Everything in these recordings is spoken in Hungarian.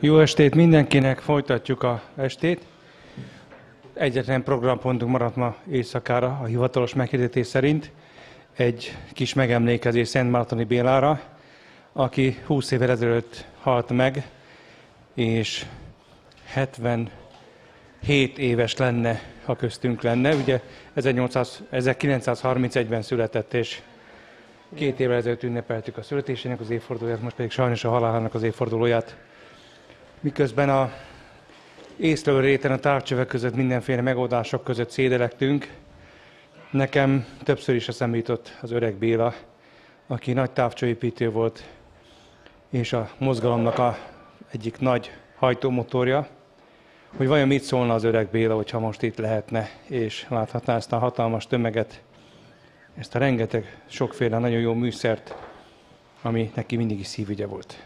Jó estét mindenkinek, folytatjuk a estét. Egyetlen programpontunk maradt ma éjszakára, a hivatalos meghirdetés szerint. Egy kis megemlékezés Szentmártoni Bélára, aki 20 évvel ezelőtt halt meg, és 77 éves lenne, ha köztünk lenne. Ugye 1931-ben született, és 2 évvel ezelőtt ünnepeltük a születésének az évfordulóját, most pedig sajnos a halálának az évfordulóját. Miközben a észlelő réten a távcsövek között mindenféle megoldások között szédelegtünk, nekem többször is eszembe jutott az öreg Béla, aki nagy távcsőépítő volt, és a mozgalomnak egyik nagy hajtómotorja, hogy vajon mit szólna az öreg Béla, hogyha most itt lehetne, és láthatná ezt a hatalmas tömeget, ezt a rengeteg sokféle nagyon jó műszert, ami neki mindig is szívügye volt.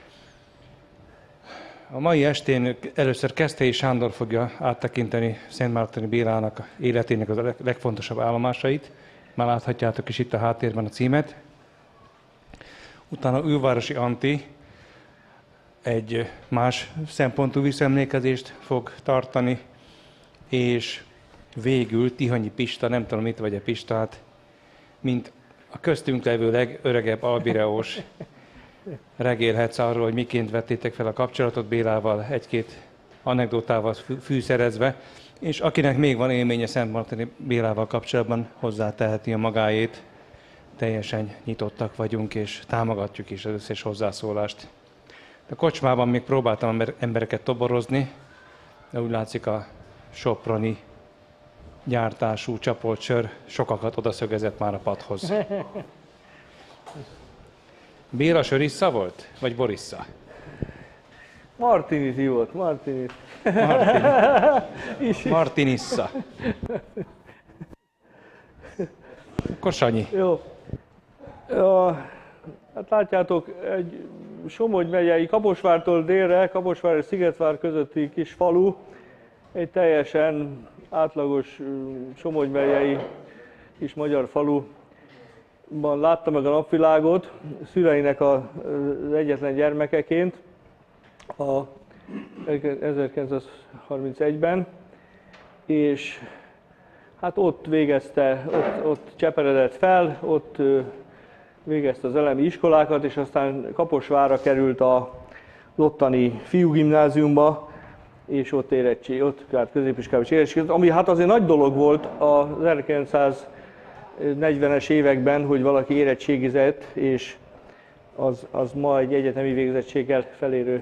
A mai estén először Keszthelyi Sándor fogja áttekinteni Szentmártoni Bélának életének a legfontosabb állomásait. Már láthatjátok is itt a háttérben a címet. Utána Ülvárosi Antti egy más szempontú visszaemlékezést fog tartani, és végül Tihanyi Pista, nem tudom mit vegye Pistát, mint a köztünk levő legöregebb albireós, regélhetsz arról, hogy miként vettétek fel a kapcsolatot Bélával, egy-két anekdotával fűszerezve, és akinek még van élménye Szentmártoni Bélával kapcsolatban, hozzáteheti a magáét. Teljesen nyitottak vagyunk, és támogatjuk is az összes hozzászólást. A kocsmában még próbáltam embereket toborozni, de úgy látszik a soproni gyártású csapolt sör sokakat odaszögezett már a padhoz. Béla sörissza volt? Vagy borissza? Martinis volt, Martinis. Martinissa. Akkor Sanyi. Jó. Hát látjátok, egy Somogy megyei Kaposvártól délre, Kaposvár és Szigetvár közötti kis falu, egy teljesen átlagos Somogy megyei kis magyar faluban látta meg a napvilágot, szüleinek az egyetlen gyermekeként 1931-ben, és hát ott végezte, ott cseperedett fel, ott végezte az elemi iskolákat, és aztán Kaposvárra került az ottani fiúgimnáziumba, és ott középiskolában is érettségizett, ami hát azért nagy dolog volt az 1940-es években, hogy valaki érettségizett, és az ma egy egyetemi végzettséggel felérő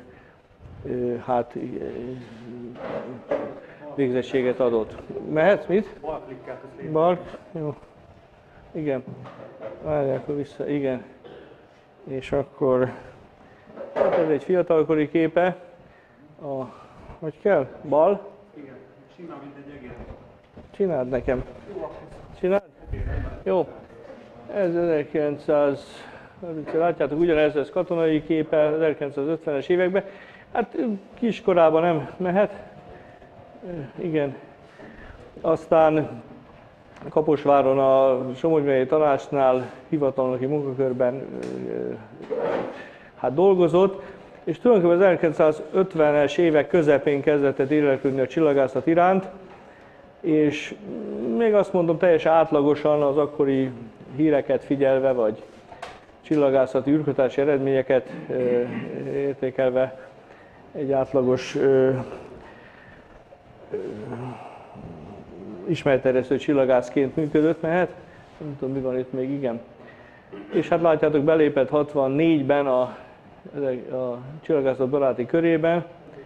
végzettséget adott. Mehetsz, mit? Balk, jó. Igen. Várják akkor vissza, igen. És akkor, hát ez egy fiatalkori képe. Hogy kell? Bal? Igen, simán, mint egy egér. Csináld nekem. Csináld? Jó. Ez 1900, látjátok, ugyanez ez katonai képe, 1950-es években. Hát kiskorában nem mehet. Igen. Aztán Kaposváron a Somogy megyei tanácsnál hivatalnoki munkakörben dolgozott, és tulajdonképpen az 1950-es évek közepén kezdett el érdeklődni a csillagászat iránt, és még azt mondom, teljesen átlagosan az akkori híreket figyelve, vagy csillagászati űrkutatási eredményeket értékelve egy átlagos ismeretterjesztő csillagászként működött, mehet? Nem tudom, mi van itt még, igen. És hát látjátok, belépett 64-ben a csillagászat baráti körében,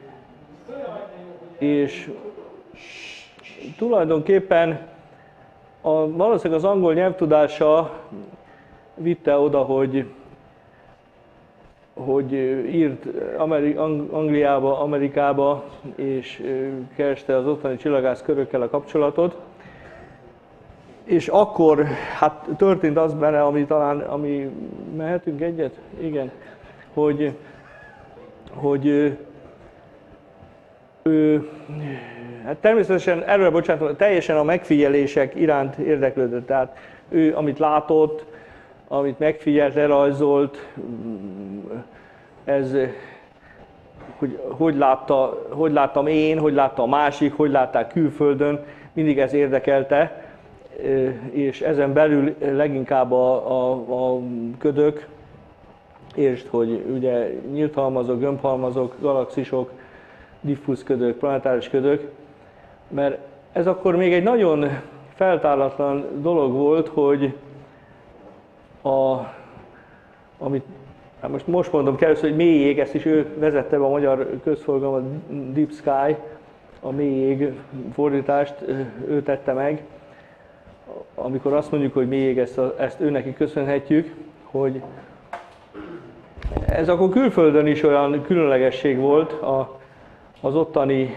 és tulajdonképpen valószínűleg az angol nyelvtudása vitte oda, hogy írt Angliába, Amerikába, és kereste az ottani csillagász körökkel a kapcsolatot. És akkor hát történt az benne, ami mehetünk egyet? Igen. Hogy ő, hát természetesen erről bocsánatom, teljesen a megfigyelések iránt érdeklődött. Tehát ő, amit látott, amit megfigyelt, lerajzolt, ez hogy láttam én, hogy látta a másik, hogy látták külföldön, mindig ez érdekelte, és ezen belül leginkább a ködök, értsd, hogy ugye nyílt halmazok, gömbhalmazok, galaxisok, diffúz ködök, planetáris ködök, mert ez akkor még egy nagyon feltárlatlan dolog volt, hogy amit most mondom kell, hogy mély jég, ezt is ő vezette be a magyar közforgalmat, Deep Sky, a mély jég fordítást ő tette meg. Amikor azt mondjuk, hogy mély jég, ezt ő neki köszönhetjük, hogy ez akkor külföldön is olyan különlegesség volt, az ottani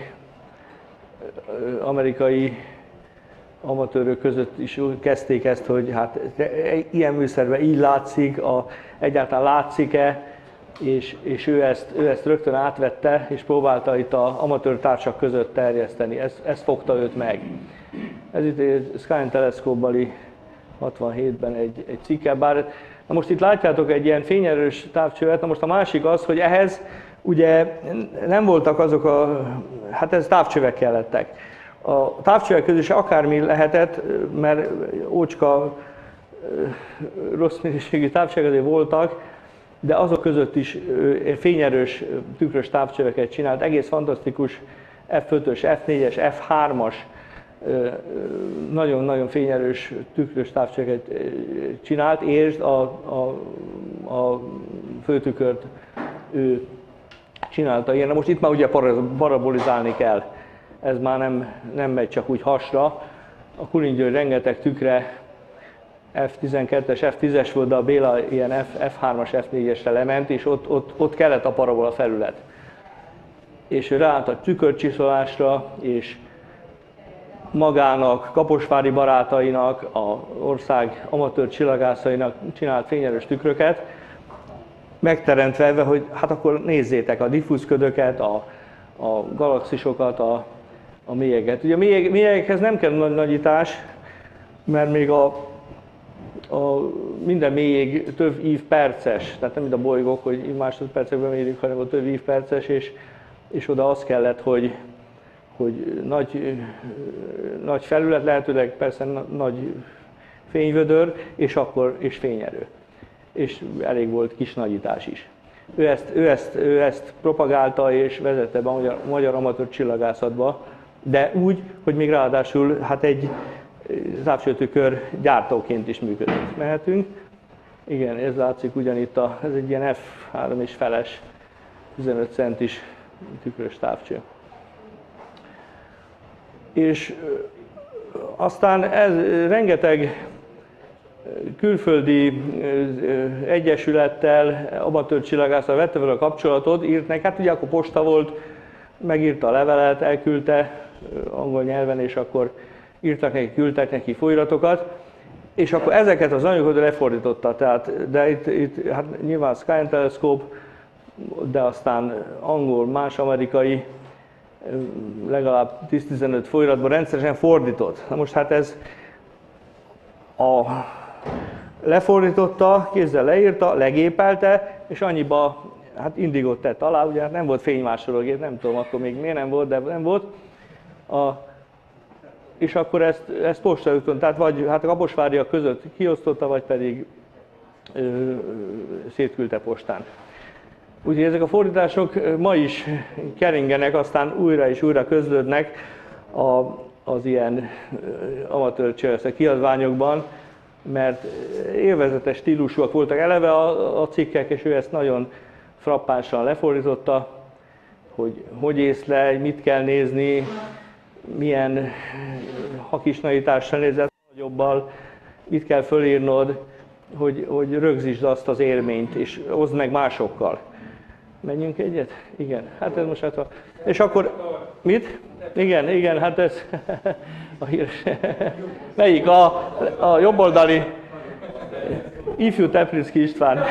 amerikai amatőrök között is kezdték ezt, hogy hát ilyen műszerben így látszik, egyáltalán látszik-e, és ő ezt rögtön átvette, és próbálta itt az amatőr társak között terjeszteni. Ez fogta őt meg. Ez itt egy Sky Telescope-bali 67-ben egy cikke, bár na most itt látjátok egy ilyen fényerős távcsövet, na most a másik az, hogy ehhez ugye nem voltak azok hát ez távcsövek kellettek. A távcsövek közül is akármi lehetett, mert ócska, rossz minőségű távcsövek azért voltak, de azok között is fényerős, tükrös távcsöveket csinált, egész fantasztikus F5-ös, F4-es, F3-as, nagyon-nagyon fényerős, tükrös távcsöveket csinált, és a főtükört ő csinálta ilyen. Most itt már ugye parabolizálni kell, ez már nem megy csak úgy hasra. A Kulin György rengeteg tükre F12-es, F10-es volt, de a Béla ilyen F3-as, F4-esre lement, és ott kellett a parabola felület. És ő ráállt a tükörcsiszolásra, és magának, kaposvári barátainak, az ország amatőr csillagászainak csinált fényerős tükröket, megteremtve, hogy hát akkor nézzétek a diffúz ködöket, a galaxisokat, a mélyeget. Ugye a mélyegekhez nem kell nagy nagyítás, mert még minden mélyeg több ívperces, tehát nem mint a bolygók, hogy másodpercekben mérjük, hanem a több ívperces, és oda az kellett, hogy nagy felület, lehetőleg persze nagy fényvödör, és fényerő. És elég volt kis nagyítás is. Ő ezt propagálta és vezette be a magyar amatőr csillagászatba, de úgy, hogy még ráadásul hát egy távcsőtükör gyártóként is működött. Mehetünk. Igen, ez látszik ugyanitt, ez egy ilyen F3 és feles 15 centis tükrös távcső. És aztán ez rengeteg külföldi egyesülettel, amatőr csillagásszal vette fel a kapcsolatot, írt neki, hát ugye akkor posta volt, megírta a levelet, elküldte angol nyelven, és akkor írtak neki, küldtek neki folyiratokat, és akkor ezeket az anyagokat lefordította, de itt hát nyilván Sky Telescope, de aztán angol, más amerikai, legalább 10-15 folyiratban rendszeresen fordított. Na most hát ez lefordította, kézzel leírta, legépelte, és annyiba hát indigót tett alá, ugye hát nem volt fénymásológép, nem tudom akkor még miért nem volt, de nem volt. És akkor ezt postaúton, tehát vagy hát a kaposváriak között kiosztotta, vagy pedig szétküldte postán. Úgyhogy ezek a fordítások ma is keringenek, aztán újra és újra közlődnek az ilyen amatőr csillagászati kiadványokban, mert élvezetes stílusúak voltak eleve a cikkek, és ő ezt nagyon frappánsan lefordította, hogy ész le, mit kell nézni, milyen hakisnaítással nézett, nagyobbal, mit kell fölírnod, hogy rögzítsd azt az élményt, és oszd meg másokkal. Menjünk egyet? Igen. Hát ez most hát és akkor... Mit? Igen, hát ez... A híres... Melyik? A jobboldali... Ifjú Tepliczky István.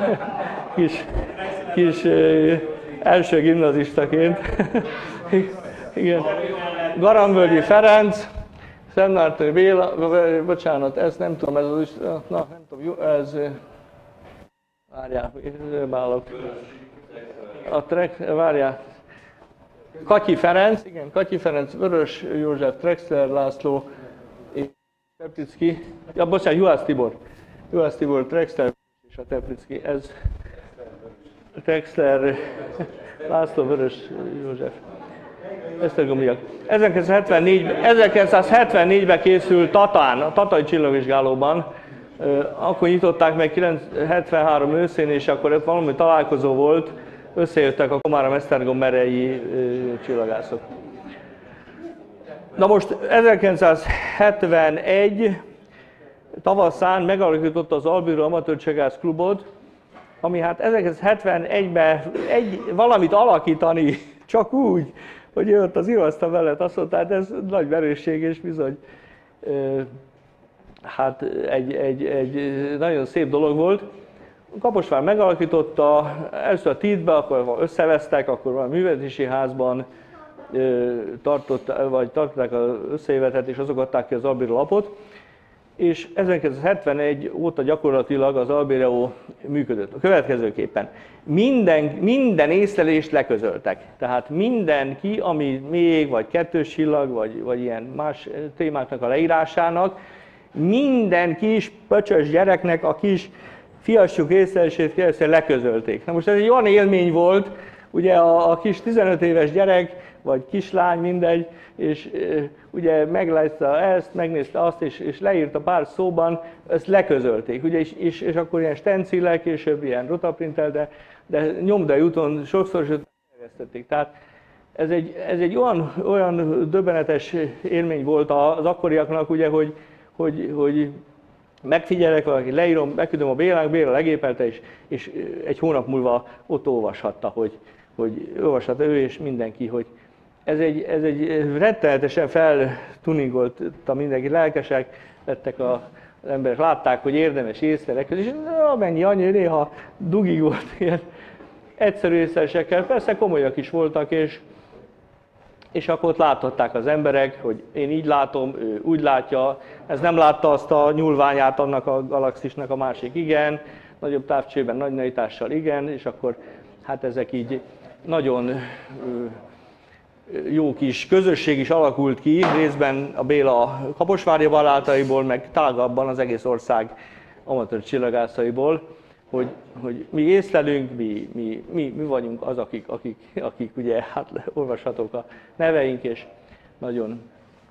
Kis első gimnazistaként. Igen. Garambölgyi Ferenc, Szentmártoni Béla, bocsánat, ezt nem tudom, ez az is... Na, nem tudom, ez... Várjál, bálok. várjál, Katyi Ferenc, igen, Katyi Ferenc, Vörös József, Trexler László, és Teplицki, ja bocsánat, Juhász Tibor, Trexler és a Teplицki, ez Trexler, László, Vörös József. Esztergomiak. 1974-ben készült Tatán, a Tatai Csillagvizsgálóban. Akkor nyitották meg 73 őszén, és akkor valami találkozó volt, összejöttek a Komárom-Esztergom merei csillagászok. Na most 1971 tavaszán megalakította az Albiró Amatőr Csillagász Klubot, ami hát 1971-ben valamit alakítani csak úgy, hogy jött az írasztal mellett, azt mondta, hát ez nagy merősség, és bizony hát egy nagyon szép dolog volt. Kaposvár megalakította, először a TIT-be, akkor összevesztek, akkor valami művelődési házban tartották az összejövetet, és azok adták ki az Albiró lapot. És 1971 óta gyakorlatilag az Albiró működött. A következőképpen minden észlelést leközöltek. Tehát mindenki, ami még, vagy kettős csillag, vagy ilyen más témáknak a leírásának, minden kis pöcsös gyereknek a kis fiassuk észlelését keresztül leközölték. Na most ez egy olyan élmény volt, ugye a kis 15 éves gyerek, vagy kislány, mindegy, és ugye meglátta ezt, megnézte azt, és leírta pár szóban, ezt leközölték. Ugye, és akkor ilyen stencillel, később ilyen rotaprintel, de nyomdai úton sokszor terjesztették. Tehát ez egy olyan döbbenetes élmény volt az akkoriaknak, ugye, hogy megfigyelek valaki, leírom, megküldöm a Bélának, Béla legépelte, és egy hónap múlva ott olvashatta, hogy olvashatta ő és mindenki, hogy ez egy rettenetesen feltuningolta mindenki, lelkesek lettek az emberek, látták, hogy érdemes észlelek, és amennyi annyi, néha dugig volt ilyen egyszerű észlelésekkel, persze komolyak is voltak, és akkor ott láthatták az emberek, hogy én így látom, ő úgy látja, ez nem látta azt a nyúlványát annak a galaxisnak, a másik igen, nagyobb távcsőben, nagy najítással igen, és akkor hát ezek így nagyon jó kis közösség is alakult ki, részben a Béla kaposvári barátaiból, meg tágabban az egész ország amatőr csillagászaiból, hogy mi észlelünk, mi vagyunk az, akik ugye hát olvashatók a neveink, és nagyon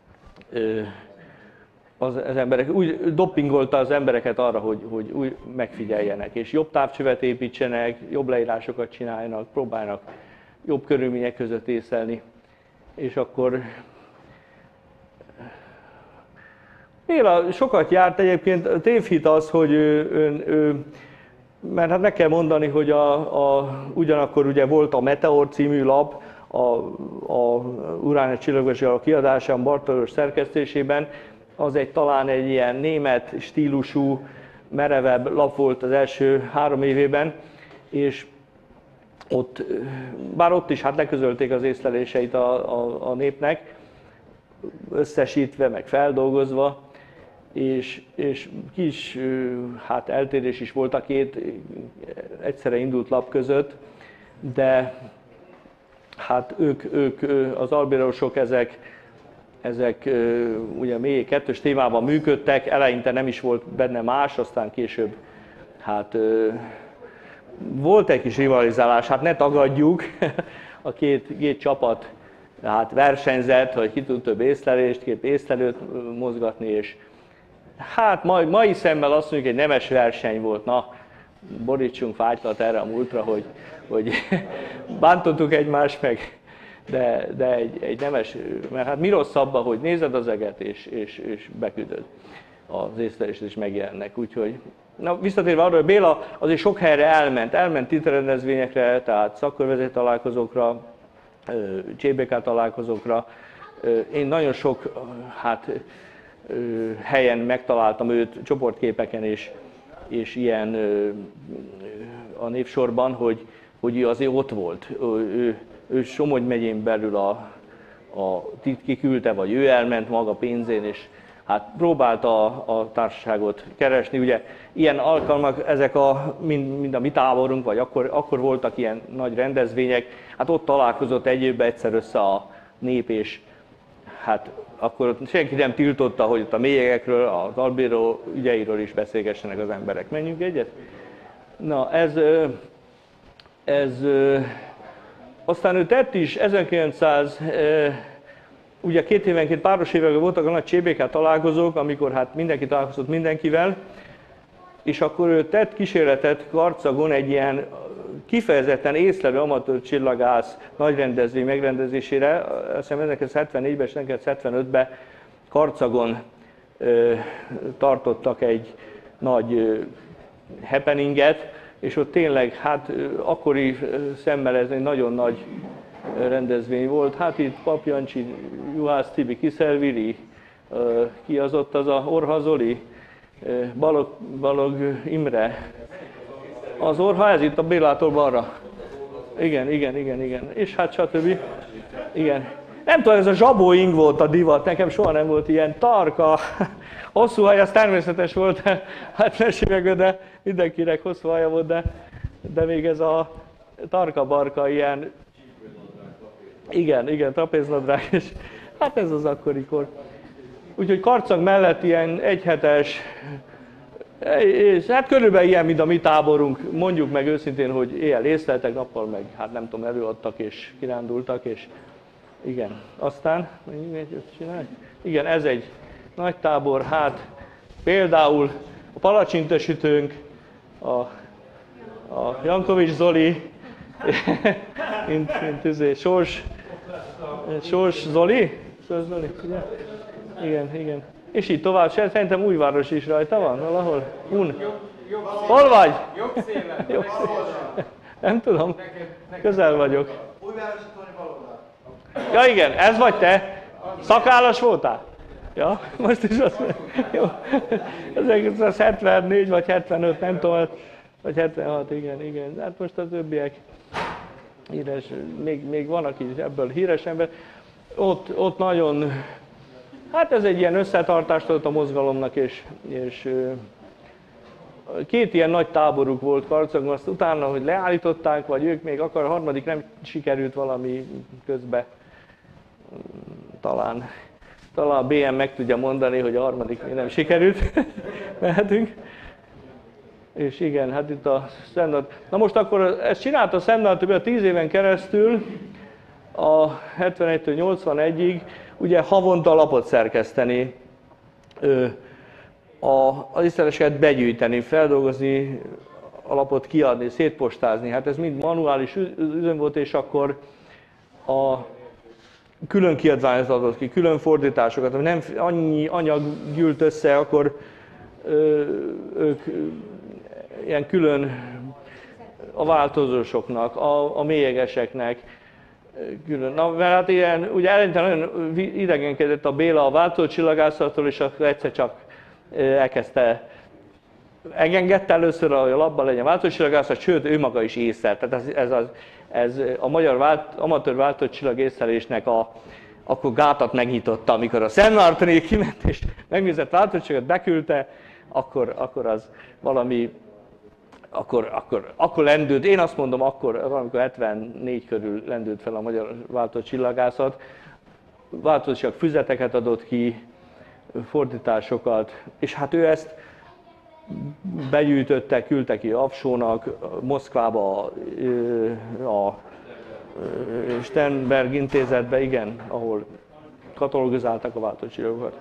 az emberek úgy doppingolta az embereket arra, hogy úgy megfigyeljenek, és jobb távcsövet építsenek, jobb leírásokat csináljanak, próbálnak jobb körülmények között észlelni. És akkor Béla sokat járt, egyébként tévhit az, hogy mert hát meg kell mondani, hogy ugyanakkor ugye volt a Meteor című lap, a Uránia csillagvizsgáló kiadásán, Bartolos szerkesztésében, az talán egy ilyen német stílusú, merevebb lap volt az első 3 évében, és bár ott is hát leközölték az észleléseit a népnek, összesítve, meg feldolgozva, és kis hát eltérés is volt a két egyszerre indult lap között, de hát ők az albirósok, ezek ugye mély kettős témában működtek, eleinte nem is volt benne más, aztán később hát volt egy kis rivalizálás, hát ne tagadjuk, a két csapat hát versenyzett, hogy ki tud több észlelést, két észlelőt mozgatni, és hát mai szemmel azt mondjuk, egy nemes verseny volt, na, borítsunk fájtlat erre a múltra, hogy bántottuk egymást meg, de egy nemes, mert hát mi rosszabb, hogy nézed az eget, és beküldöd az észlelést, és megjelennek, úgyhogy na, visszatérve arra, hogy Béla azért sok helyre elment titrendezvényekre, tehát szakkörvezeti találkozókra, CBK találkozókra. Én nagyon sok helyen megtaláltam őt csoportképeken és ilyen a névsorban, hogy ő azért ott volt. Ő Somogy megyén belül a TIT kiküldte, vagy ő elment maga pénzén, és hát próbálta a társaságot keresni. Ugye ilyen alkalmak, ezek mind a mi táborunk, vagy akkor voltak ilyen nagy rendezvények, hát ott találkozott egy évben egyszer össze a nép, és hát akkor ott senki nem tiltotta, hogy ott a mélyegekről, az albéró ügyeiről is beszélgessenek az emberek. Menjünk egyet? Na, aztán ő tett is 1900, ugye 2 évenként páros években voltak a nagy CBK találkozók, amikor hát mindenki találkozott mindenkivel, és akkor ő tett kísérletet Karcagon egy ilyen kifejezetten észlelő amatőr csillagász nagy rendezvény megrendezésére, azt hiszem 1974-ben és 1975-ben Karcagon tartottak egy nagy happeninget, és ott tényleg, hát akkori szemmel ez egy nagyon nagy rendezvény volt. Hát itt Pap Jancsi, Juhász Tibi, Kiszelviri, ki az ott, az a Orha Zoli, Balog Imre. Az Orha, ez itt a Bélától balra. Igen. És hát stb. Igen. Nem tudom, ez a zsabóing volt a divat, nekem soha nem volt ilyen tarka, hosszú haj, az természetes volt, hát mesélek, de mindenkinek hosszú haja volt, de még ez a tarka-barka ilyen, igen, trapéznadrág, és hát ez az akkori kor. Úgyhogy Karcag mellett ilyen egyhetes, és hát körülbelül ilyen, mint a mi táborunk, mondjuk meg őszintén, hogy éjjel észleltek, nappal meg, hát nem tudom, előadtak és kirándultak, és igen. Aztán, igen, ez egy nagy tábor, hát például a palacsintesütőnk, a Jankovics Zoli, Sors Zoli? Igen. És így tovább, szerintem Újváros is rajta van valahol. Hol vagy? Jobb szélen. Nem tudom, közel vagyok. Újvárosi Toni baloldal. Ja igen, ez vagy te? Szakállas voltál? Ja, most is azt mondja. Jó. 1974 vagy 75, nem tudom, vagy 76, igen. Hát most a többiek híres, még van, aki ebből híres ember. Ott nagyon, hát ez egy ilyen összetartást adott a mozgalomnak, és 2 ilyen nagy táboruk volt Karcagon, azt utána, hogy leállították, vagy ők még akar, a harmadik nem sikerült valami közbe. Talán a BM meg tudja mondani, hogy a harmadik még nem sikerült. Mehetünk. És igen, hát itt a Szentnat. Na most akkor ezt csinálta a Szentnat a 10 éven keresztül, a 71-től 81-ig, ugye havonta lapot szerkeszteni, az észleléseket begyűjteni, feldolgozni, a lapot kiadni, szétpostázni. Hát ez mind manuális üzem volt, és akkor a külön kiadványot adott ki, külön fordításokat, ami nem annyi anyag gyűlt össze, akkor ők ilyen külön a változósoknak, a mélyegeseknek külön. Na, mert hát ilyen, ugye eleinte nagyon idegenkedett a Béla a váltócsillagászattól, és akkor egyszer csak elkezdte, engedte először, hogy a labban legyen váltócsillagászat, sőt, ő maga is észlelt. Tehát ez a magyar amatőr váltócsillag észlelésnek akkor gátat megnyitotta, amikor a Szent-Mártonék kiment és megnézett váltócsillagot, beküldte, akkor az valami, akkor lendült, én azt mondom, akkor valamikor 74 körül lendült fel a magyar váltócsillagászat, váltócsillag füzeteket adott ki, fordításokat, és hát ő ezt begyűjtötte, küldte ki Avsónak, Moszkvába, a Sternberg intézetbe, igen, ahol katalogizálták a váltócsillagokat.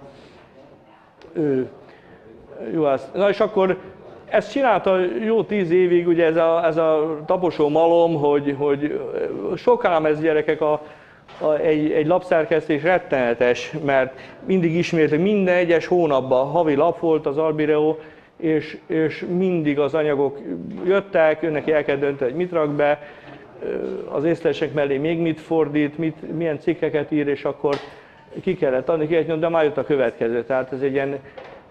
Na és akkor ezt csinálta jó 10 évig, ugye ez a taposó malom, hogy sokan ez gyerekek egy lapszerkesztés rettenetes, mert mindig ismétlik, minden egyes hónapban havi lap volt az Albireo, és mindig az anyagok jöttek, önnek el kell dönteni, hogy mit rak be, az észlelések mellé még mit fordít, milyen cikkeket ír, és akkor ki kellett adni, de már jött a következő. Tehát ez egy ilyen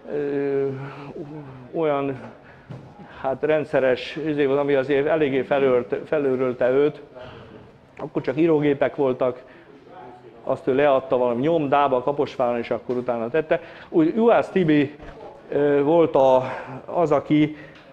olyan hát rendszeres volt, ami azért eléggé felőrölte őt. Akkor csak írógépek voltak, azt ő leadta valami nyomdába Kaposváron, és akkor utána tette. Úgy Juhász Tibi volt az, aki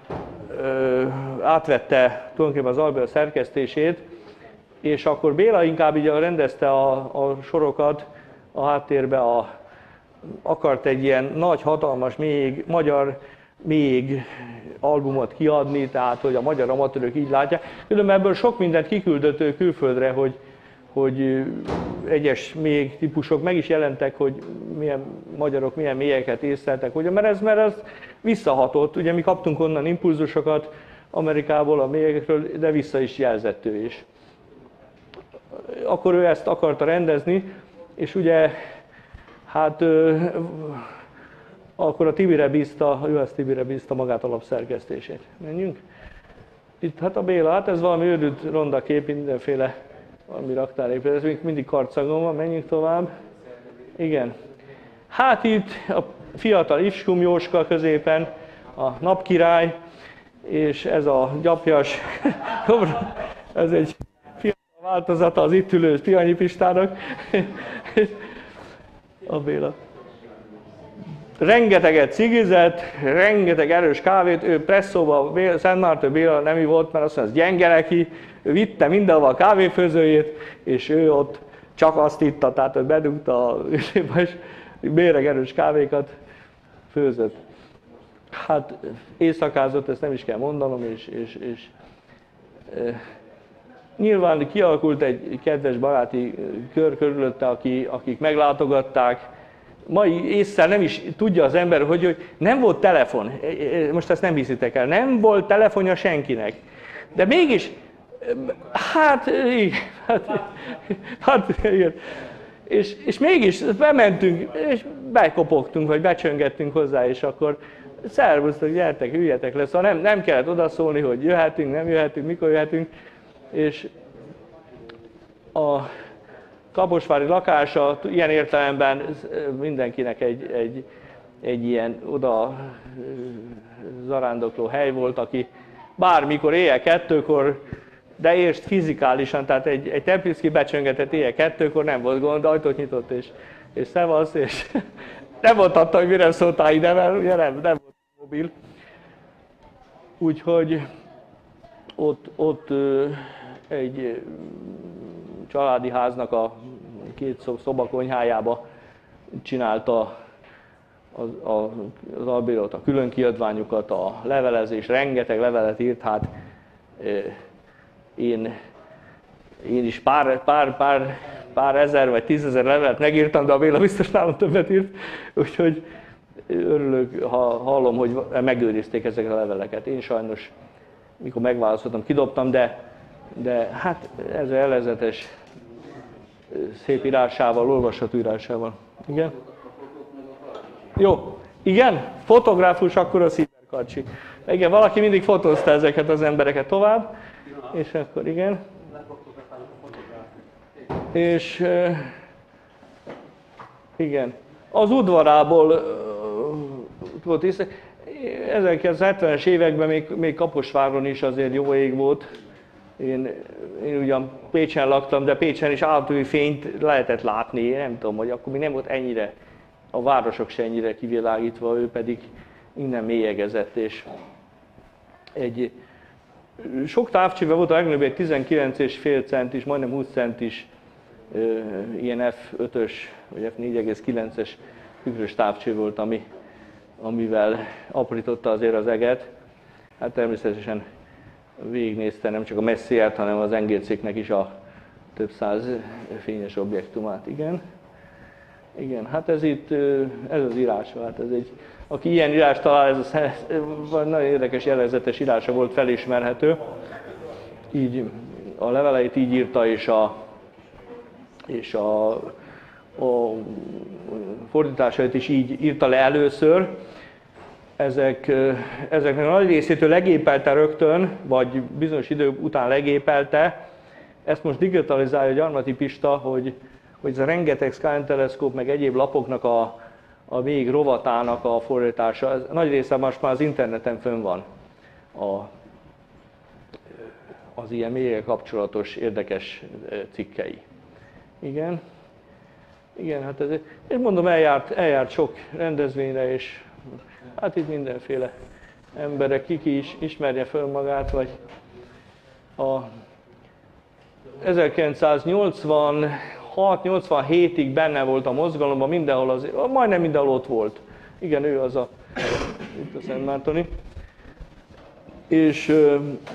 átvette tulajdonképpen az albéla szerkesztését, és akkor Béla inkább így rendezte a sorokat a háttérbe, akart egy ilyen nagy, hatalmas, magyar albumot kiadni, tehát hogy a magyar amatőrök így látják. Különben ebből sok mindent kiküldött külföldre, hogy egyes még típusok meg is jelentek, hogy milyen magyarok milyen mélyeket észleltek, ugye, mert ez visszahatott. Ugye mi kaptunk onnan impulzusokat Amerikából, a mélyekről, de vissza is jelzett ő is. Akkor ő ezt akarta rendezni, és ugye hát akkor a Juhász Tibire bízta magát a lap szerkesztését. Menjünk? Itt hát a Béla, hát ez valami őrült ronda kép, mindenféle valami raktárépület, ez még mindig karcagon van, menjünk tovább. Igen. Hát itt a fiatal Ifskum Jóska középen, a napkirály, és ez a gyapjas, ez egy fiatal változata az itt ülő Tihanyi Pistának. A Béla. Rengeteget cigizett, rengeteg erős kávét, ő presszóba, Szent Márton Béla nem volt, mert azt mondja, ez gyenge neki, ő vitte mindenhova a kávéfőzőjét, és ő ott csak azt itta, tehát ő bedugta a méreg erős kávékat, főzött. Hát éjszakázott, ezt nem is kell mondanom, és nyilván kialakult egy kedves baráti kör körülötte, akik meglátogatták. Mai ésszel nem is tudja az ember, hogy nem volt telefon, most ezt nem hiszitek el, nem volt telefonja senkinek. De mégis, igen. És mégis bementünk, és bekopogtunk, vagy becsöngettünk hozzá, és akkor szervusztok, gyertek, üljetek le. Szóval nem kellett odaszólni, hogy jöhetünk, nem jöhetünk, mikor jöhetünk. És a kaposvári lakása ilyen értelemben mindenkinek egy ilyen oda zarándokló hely volt, aki bármikor éjjel 2-kor, de értsd fizikálisan, tehát egy Templiszki becsöngetett éjjel 2-kor nem volt gond, ajtót nyitott és szevasz, és nem mondhatta, hogy mire szóltál ide, mert ugye nem volt mobil. Úgyhogy ott egy családi háznak a 2 szobakonyhájába csinálta az albérlet a külön kiadványokat, a levelezés, rengeteg levelet írt, hát én is pár ezer vagy 10 000 levelet megírtam, de a Béla biztos nálam többet írt, úgyhogy örülök, ha hallom, hogy megőrizték ezeket a leveleket. Én sajnos, mikor megválaszoltam, kidobtam, de hát ez a jelezetes, szép írásával, olvasható írásával. Igen? Jó. Igen? Fotográfus, akkor a Sziberkarcsi. Igen, valaki mindig fotózta ezeket az embereket tovább. És akkor igen. És igen. Az udvarából volt észre. 1970-es években még Kaposváron is azért jó ég volt. Én ugyan Pécsen laktam, de Pécsen is állati fényt lehetett látni. Én nem tudom, hogy akkor még nem volt ennyire, a városok se ennyire kivilágítva, ő pedig innen mélyegezett. És sok távcsőben volt, a legnagyobb egy 19,5 centis, majdnem 20 centis ilyen F5-ös vagy F4,9-es tükrös távcső volt, amivel aprította azért az eget. Hát természetesen végignézte nem csak a Messiert, hanem az NGC-knek is a több száz fényes objektumát. Igen, hát ez az írás, hát ez aki ilyen írást talál, ez nagyon érdekes jelezetes írása volt, felismerhető. Így a leveleit így írta, és a fordításait is így írta le először. Ezeknek a nagy részétől legépelte rögtön, vagy bizonyos idő után legépelte. Ezt most digitalizálja Gyarmati Pista, hogy ez a rengeteg Skyline-teleszkóp, meg egyéb lapoknak a még rovatának a fordítása. Ez nagy része most már az interneten fönn van az ilyen mélyre kapcsolatos érdekes cikkei. Igen. Igen, hát ez, én mondom, eljárt sok rendezvényre, és hát itt mindenféle emberek, ki is ismerje föl magát, vagy a 1986-87-ig benne volt a mozgalomban, mindenhol majdnem mindenhol ott volt. Igen, ő az itt a Szent Mártoni. És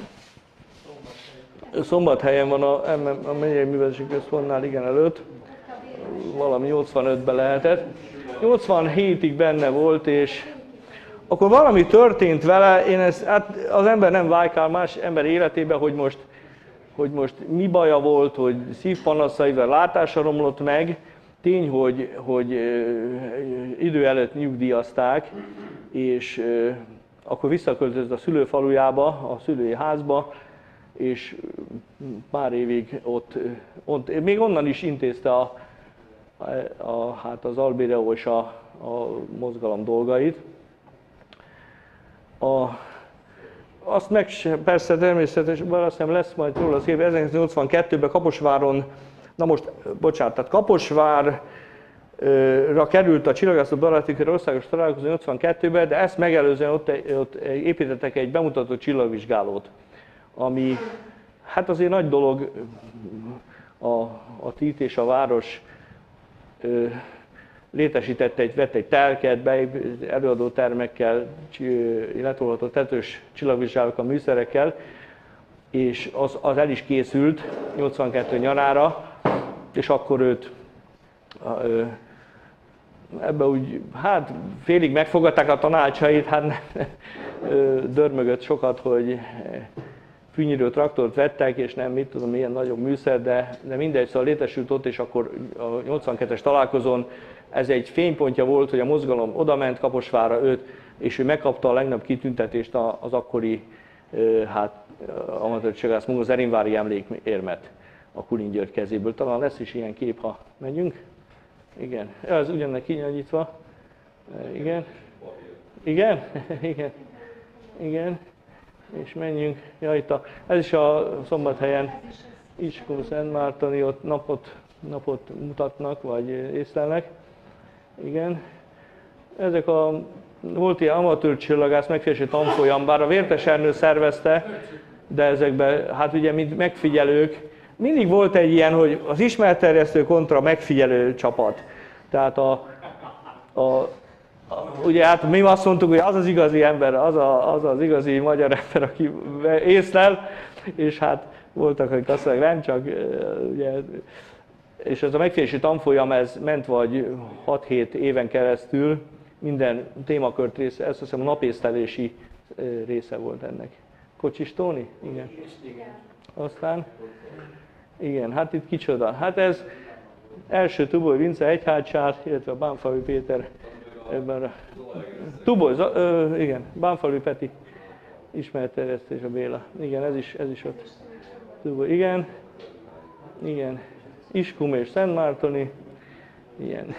Szombathelyen van a Megyei Művelődési Központnál, igen, előtt. Valami 85-ben lehetett. 87-ig benne volt, és akkor valami történt vele, hát az ember nem vájkál más ember életébe, hogy most mi baja volt, hogy szívpanaszaival látása romlott meg. Tény, hogy idő előtt nyugdíjazták, és akkor visszaköltözött a szülőfalujába, a szülői házba, és pár évig ott még onnan is intézte hát az Albireo és a mozgalom dolgait. Azt meg persze természetesen, azt hiszem lesz majd róla az év, 1982-ben Kaposváron, tehát Kaposvárra került a Csillagászat Baráti Kör országos találkozó 82-ben, de ezt megelőzően ott építettek egy bemutató csillagvizsgálót, ami hát azért nagy dolog, a TIT és a város létesített vett egy telket, előadótermekkel, letolható tetős csillagvizsgálókkal, műszerekkel, és az el is készült 82 nyarára, és akkor őt ebbe úgy, hát félig megfogadták a tanácsait, hát dörmögött sokat, hogy fűnyírő traktort vettek, és nem mit tudom, milyen nagyobb műszer, de mindegy, szóval létesült ott, és akkor a 82-es találkozón ez egy fénypontja volt, hogy a mozgalom odament Kaposvárra őt, és ő megkapta a legnagyobb kitüntetést, az akkori amatőr csillagász munka, az Erinvári emlékérmet a Kulin György kezéből. Talán lesz is ilyen kép, ha megyünk. Igen, ez ugyannek kinyitva. Igen. Igen? Igen. Igen. És menjünk. Ja, ez is a Szombathelyen Iskó Szent Mártoni, ott napot mutatnak, vagy észlelnek. Igen. Ezek volt ilyen amatőr csillagász megfigyelési tanfolyam, bár a Vértes Ernő szervezte, de ezekben, hát ugye mint megfigyelők, mindig volt egy ilyen, hogy az ismeretterjesztő kontra megfigyelő csapat. Tehát ugye hát mi azt mondtuk, hogy az az igazi ember, az az igazi magyar ember, aki észlel, és hát voltak, akik azt mondják, nem csak, ugye, és ez a megfigyelési tanfolyam, ez ment vagy 6-7 éven keresztül, minden témakört része, ezt hiszem a napészlelési része volt ennek. Kocsis Tóni? Igen. Aztán, igen, hát itt kicsoda. Hát ez első Tuboly Vince egyházsár, illetve a Bánfalvi Péter ebben a... Tuboly, igen, Bánfalvi Peti ismeretterjesztés a Béla. Igen, ez is ott. Tuboly, igen. Igen. Iskum és Szent Mártoni. Igen.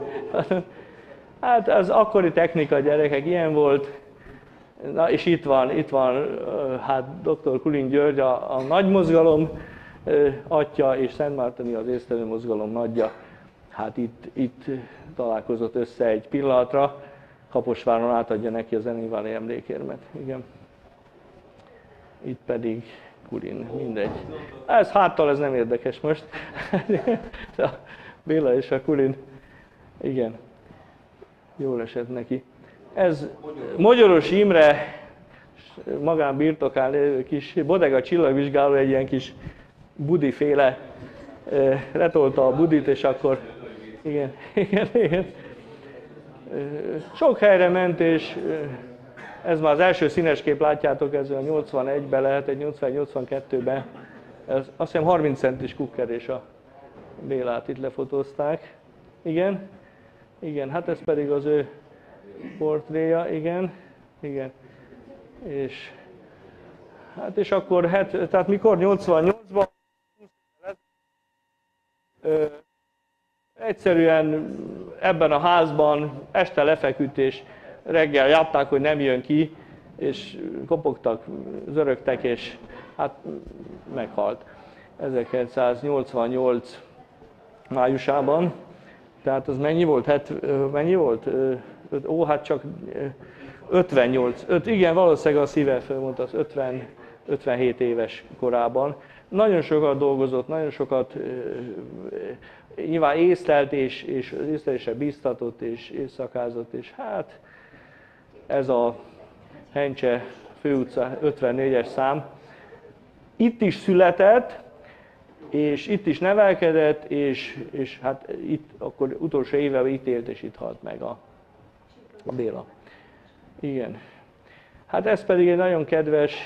Hát az akkori technika, gyerekek, ilyen volt. Na, és itt van hát dr. Kulin György, a nagy mozgalom atya, és Szent Mártoni az észlelő mozgalom nagyja. Hát itt találkozott össze egy pillanatra, Kaposváron átadja neki az Erinvári emlékérmet. Igen. Itt pedig Kulin, mindegy. Ez háttal, ez nem érdekes most. A Béla és a Kulin, igen, jól esett neki. Ez Magyaros Imre magánbirtokán lévő kis bodega csillagvizsgáló, egy ilyen kis budiféle, letolta a budit, és akkor igen. Sok helyre ment, és ez már az első színes kép, látjátok, ez a 81-ben lehet, egy 81-82-ben. Ez azt hiszem 30 centis kukkerés a Bélát itt lefotózták. Igen, hát ez pedig az ő portréja, igen. És hát és akkor, tehát mikor 88-ban egyszerűen ebben a házban este lefeküdt, és reggel járták, hogy nem jön ki, és kopogtak, zörögtek, és hát meghalt. 1988 májusában, Tehát az mennyi volt? Mennyi volt? Hát csak 58. Igen, valószínűleg a szíve fölmondta, az 57 éves korában. Nagyon sokat dolgozott, nagyon sokat nyilván észlelt, és észlelésre bíztatott, és éjszakázott, és hát ez a Hencse főutca 54-es szám. Itt is született, és itt is nevelkedett, és hát itt akkor utolsó évben itt élt, és itt halt meg a Béla. Igen. Hát ez pedig egy nagyon kedves,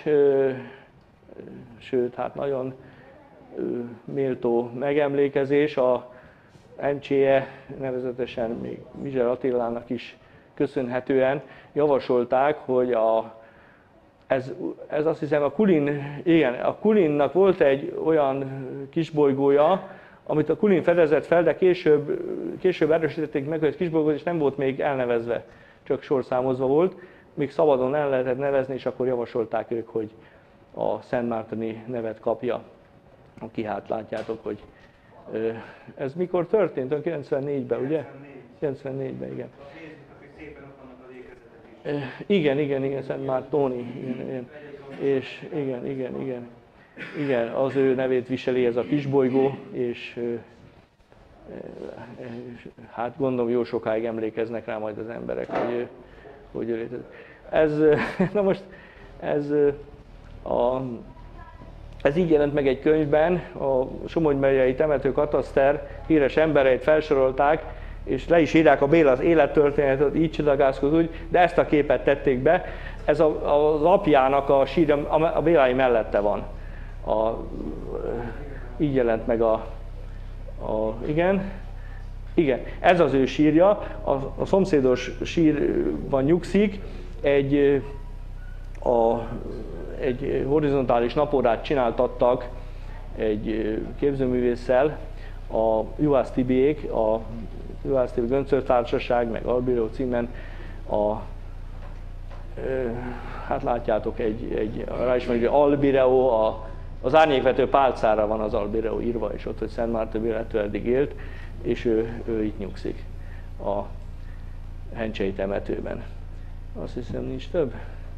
sőt, hát nagyon méltó megemlékezés. A Hencséje, nevezetesen még Mizser Attilának is köszönhetően javasolták, hogy ez azt hiszem a Kulinnak volt egy olyan kisbolygója, amit a Kulin fedezett fel, de később erősítették meg, hogy ez kisbolygó, és nem volt még elnevezve, csak sorszámozva volt. Még szabadon el lehetett nevezni, és akkor javasolták ők, hogy a Szent Mártoni nevet kapja. Aki hát látjátok, hogy ez mikor történt? 94-ben, ugye? 94-ben, igen. Igen, Szent Mártoni. Igen. És igen, az ő nevét viseli ez a kisbolygó, és hát gondolom jó sokáig emlékeznek rá majd az emberek, hogy létezik. Ez így jelent meg egy könyvben, a Somogy megyei temetőkataszter híres embereit felsorolták, és le is írják a Béla az élettörténetet, így csillagázkozott úgy, de ezt a képet tették be. Ez az apjának a sírja, a Bélái mellette van. Így jelent meg igen, ez az ő sírja, a szomszédos sírban nyugszik, egy horizontális napórát csináltattak egy képzőművésszel, a Juhász Tibiék, a Juhász Tibi Göncörtársaság, meg Albireo címen, hát látjátok, rá is mondjuk, Albireo, az árnyékvető pálcára van az Albireo írva, és ott, hogy Szent Márton Béla eddig élt, és ő itt nyugszik a Hencsei temetőben. Azt hiszem, nincs több.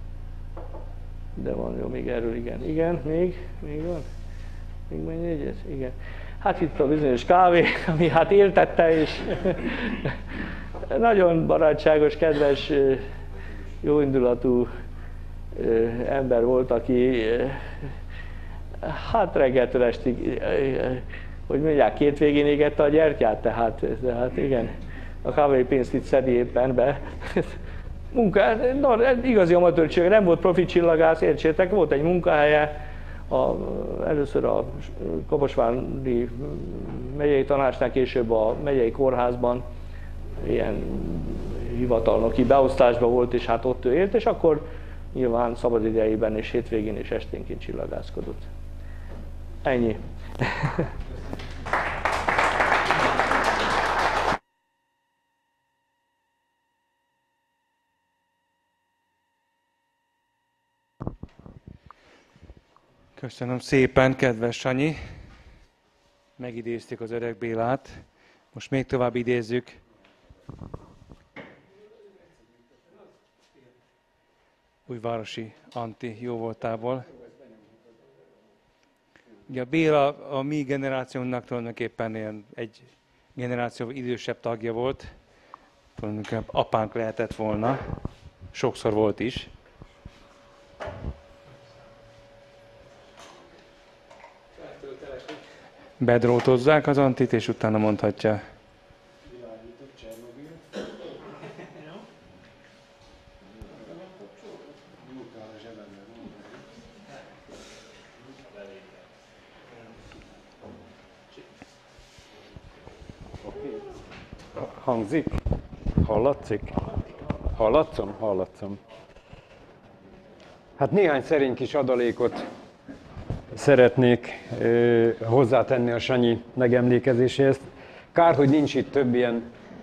De van, jó, még erről, igen, még van? Még mennyi egyet? Igen. Hát itt a bizonyos kávé, ami hát éltette, és nagyon barátságos, kedves, jóindulatú ember volt, aki hát reggeltől estig, hogy mondják, két végén égette a gyertyát, tehát igen, a kávai pénzt itt szedi éppen be. Igazi amatőrtség, nem volt profi csillagász, értsétek, volt egy munkahelye, először a Kaposvári megyei tanácsnál, később a megyei kórházban ilyen hivatalnoki beosztásban volt, és hát ott ő élt, és akkor nyilván szabadidejében és hétvégén és esténként csillagászkodott. Ennyi. Köszönöm szépen, kedves Sanyi! Megidéztük az öreg Bélát. Most még tovább idézzük. Újvárosi Anti jóvoltából. Ugye a Béla a mi generációnknak tulajdonképpen egy generáció idősebb tagja volt. Tulajdonképpen apánk lehetett volna. Sokszor volt is. Bedrótozzák az Antit, és utána mondhatja. Hangzik? Hallatszik? Hallatszom? Hallatszom. Hát néhány szerény kis adalékot szeretnék hozzátenni a Sanyi megemlékezéséhez. Kár, hogy nincs itt több ilyen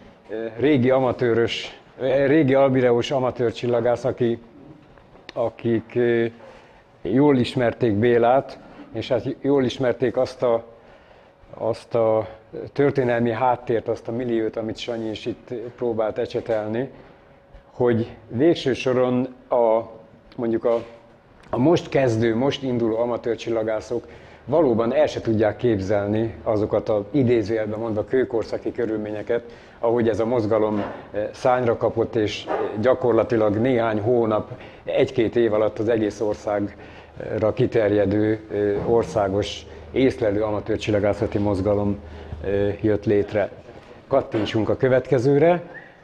régi albireós amatőr csillagász, akik jól ismerték Bélát, és hát jól ismerték azt azt a történelmi háttért, azt a milliót, amit Sanyi is itt próbált ecsetelni, hogy végső soron mondjuk a most kezdő, most induló amatőr csillagászok valóban el se tudják képzelni azokat az idézőjelben mondva kőkorszaki körülményeket, ahogy ez a mozgalom szányra kapott, és gyakorlatilag néhány hónap, egy-két év alatt az egész országra kiterjedő országos észlelő amatőr csillagászati mozgalom jött létre. Kattintsunk a következőre.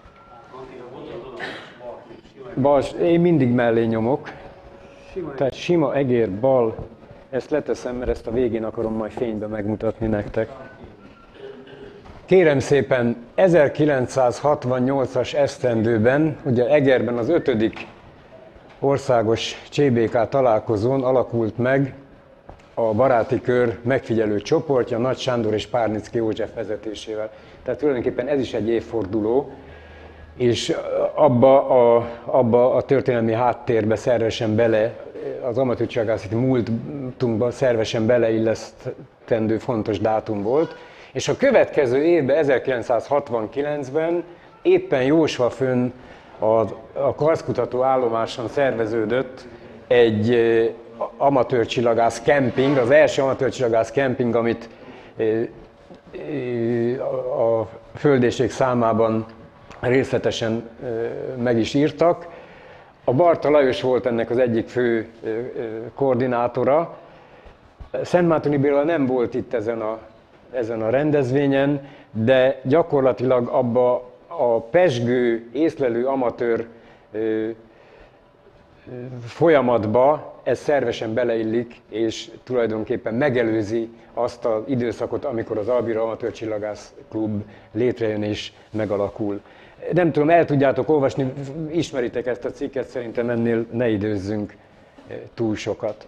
Én mindig mellé nyomok. Tehát sima egér, bal. Ezt leteszem, mert ezt a végén akarom majd fényben megmutatni nektek. Kérem szépen, 1968-as esztendőben, ugye Egerben az 5. országos CBK találkozón alakult meg a baráti kör megfigyelő csoportja Nagy Sándor és Párnicki József vezetésével. Tehát tulajdonképpen ez is egy évforduló, és abba a történelmi háttérbe szervesen bele, az amatőr csillagászati múltunkban szervesen beleillesztendő fontos dátum volt. És a következő évben, 1969-ben éppen Jósvafön a karszkutató állomáson szerveződött egy amatőr csillagász kemping, az első amatőr csillagász kemping, amit a földérség számában részletesen meg is írtak. A Barta Lajos volt ennek az egyik fő koordinátora. Szentmártoni Béla nem volt itt ezen a rendezvényen, de gyakorlatilag abba a pezsgő, észlelő amatőr folyamatba ez szervesen beleillik, és tulajdonképpen megelőzi azt az időszakot, amikor az Albira Amatőr Csillagász Klub létrejön és megalakul. Nem tudom, el tudjátok olvasni, ismeritek ezt a cikket, szerintem ennél ne időzzünk túl sokat.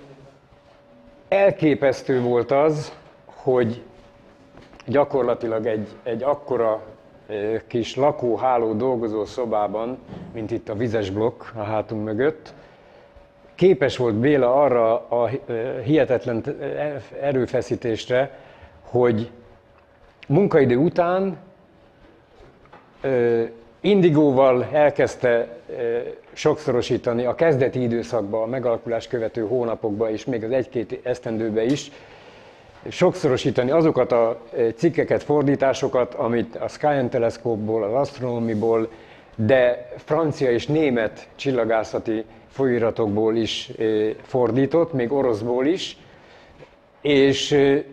Elképesztő volt az, hogy gyakorlatilag egy akkora kis lakóháló dolgozó szobában, mint itt a vizes blokk a hátunk mögött, képes volt Béla arra a hihetetlen erőfeszítésre, hogy munkaidő után indigóval elkezdte sokszorosítani a kezdeti időszakban, a megalakulás követő hónapokban és még az egy-két esztendőben is, sokszorosítani azokat a cikkeket, fordításokat, amit a Sky and Telescope-ból, az Astronomy-ból, de francia és német csillagászati folyóiratokból is fordított, még oroszból is, és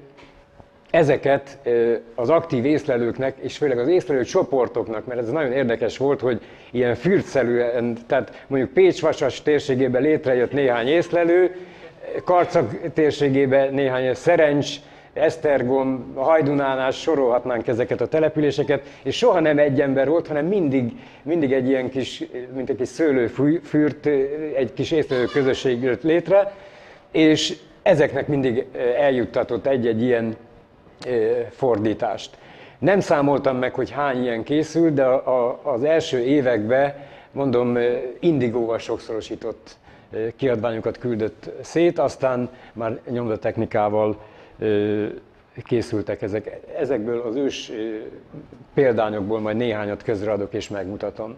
ezeket az aktív észlelőknek, és főleg az észlelő csoportoknak, mert ez nagyon érdekes volt, hogy ilyen fürtszerűen, tehát mondjuk Pécs-Vasas térségében létrejött néhány észlelő, Karcag térségében néhány Szerencs, Esztergom, Hajdunánál sorolhatnánk ezeket a településeket, és soha nem egy ember volt, hanem mindig egy ilyen kis, mint egy kis szőlőfürt, egy kis észlelő közösség jött létre, és ezeknek mindig eljuttatott egy-egy ilyen fordítást. Nem számoltam meg, hogy hány ilyen készült, de az első években, mondom, indigóval sokszorosított kiadványokat küldött szét, aztán már nyomdatechnikával készültek ezek. Ezekből az ős példányokból majd néhányat közreadok és megmutatom.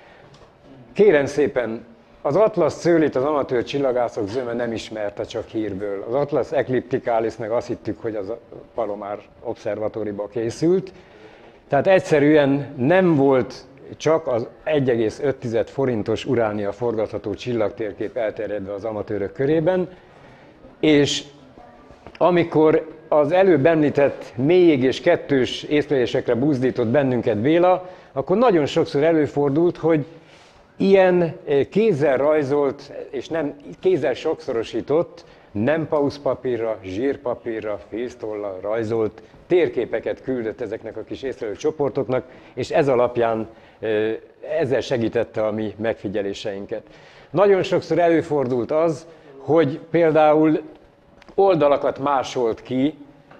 Kérem szépen, az Atlas Szőlét az amatőr csillagászok zöme nem ismerte csak hírből. Az Atlas Eclipticalis meg azt hittük, hogy az a Palomar Observatóriba készült. Tehát egyszerűen nem volt csak az 1,5 forintos Uránia forgatható csillagtérkép elterjedve az amatőrök körében, és amikor az előbb említett mélyég és kettős észlelésekre buzdított bennünket Béla, akkor nagyon sokszor előfordult, hogy ilyen kézzel rajzolt, és nem kézzel sokszorosított, nem pauszpapírra, zsírpapírra, fésztollal rajzolt térképeket küldött ezeknek a kis észlelő csoportoknak, és ez alapján ezzel segítette a mi megfigyeléseinket. Nagyon sokszor előfordult az, hogy például oldalakat másolt ki,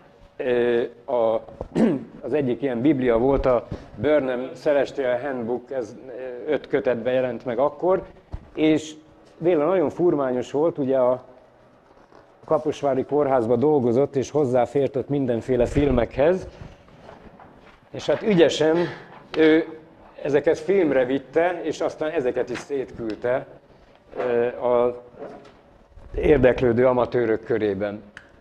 az egyik ilyen biblia volt, a Burnham Celestial Handbook, ez 5 kötetben jelent meg akkor, és Béla nagyon furmányos volt, ugye Kaposvári Kórházban dolgozott, és hozzáfért ott mindenféle filmekhez. És hát ügyesen ő ezeket filmre vitte, és aztán ezeket is szétküldte az érdeklődő amatőrök körében.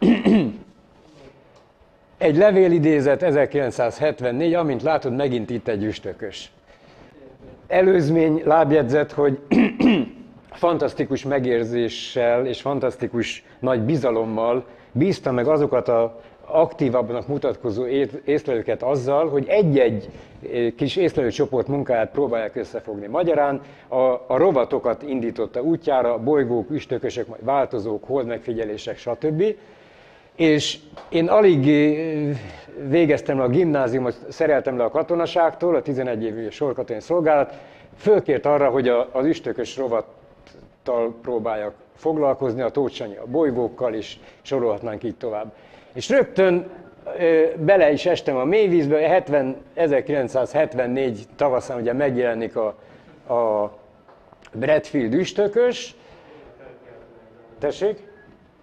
Egy levélidézet 1974, amint látod, megint itt egy üstökös. Előzmény lábjegyzet, hogy fantasztikus megérzéssel és fantasztikus nagy bizalommal bízta meg azokat az aktívabbnak mutatkozó észlelőket azzal, hogy egy-egy kis észlelőcsoport munkáját próbálják összefogni. Magyarán a rovatokat indította útjára, bolygók, üstökösök, majd változók, holdmegfigyelések, stb. És én alig végeztem le a gimnáziumot, szereltem le a katonaságtól, a 11 évi sorkatonai szolgálat, fölkért arra, hogy az üstökös rovattal próbáljak foglalkozni, a Tóth Sanyi a bolygókkal, és sorolhatnánk így tovább. És rögtön bele is estem a mélyvízbe, 1974 tavaszán ugye megjelenik a Bradfield üstökös. Tessék?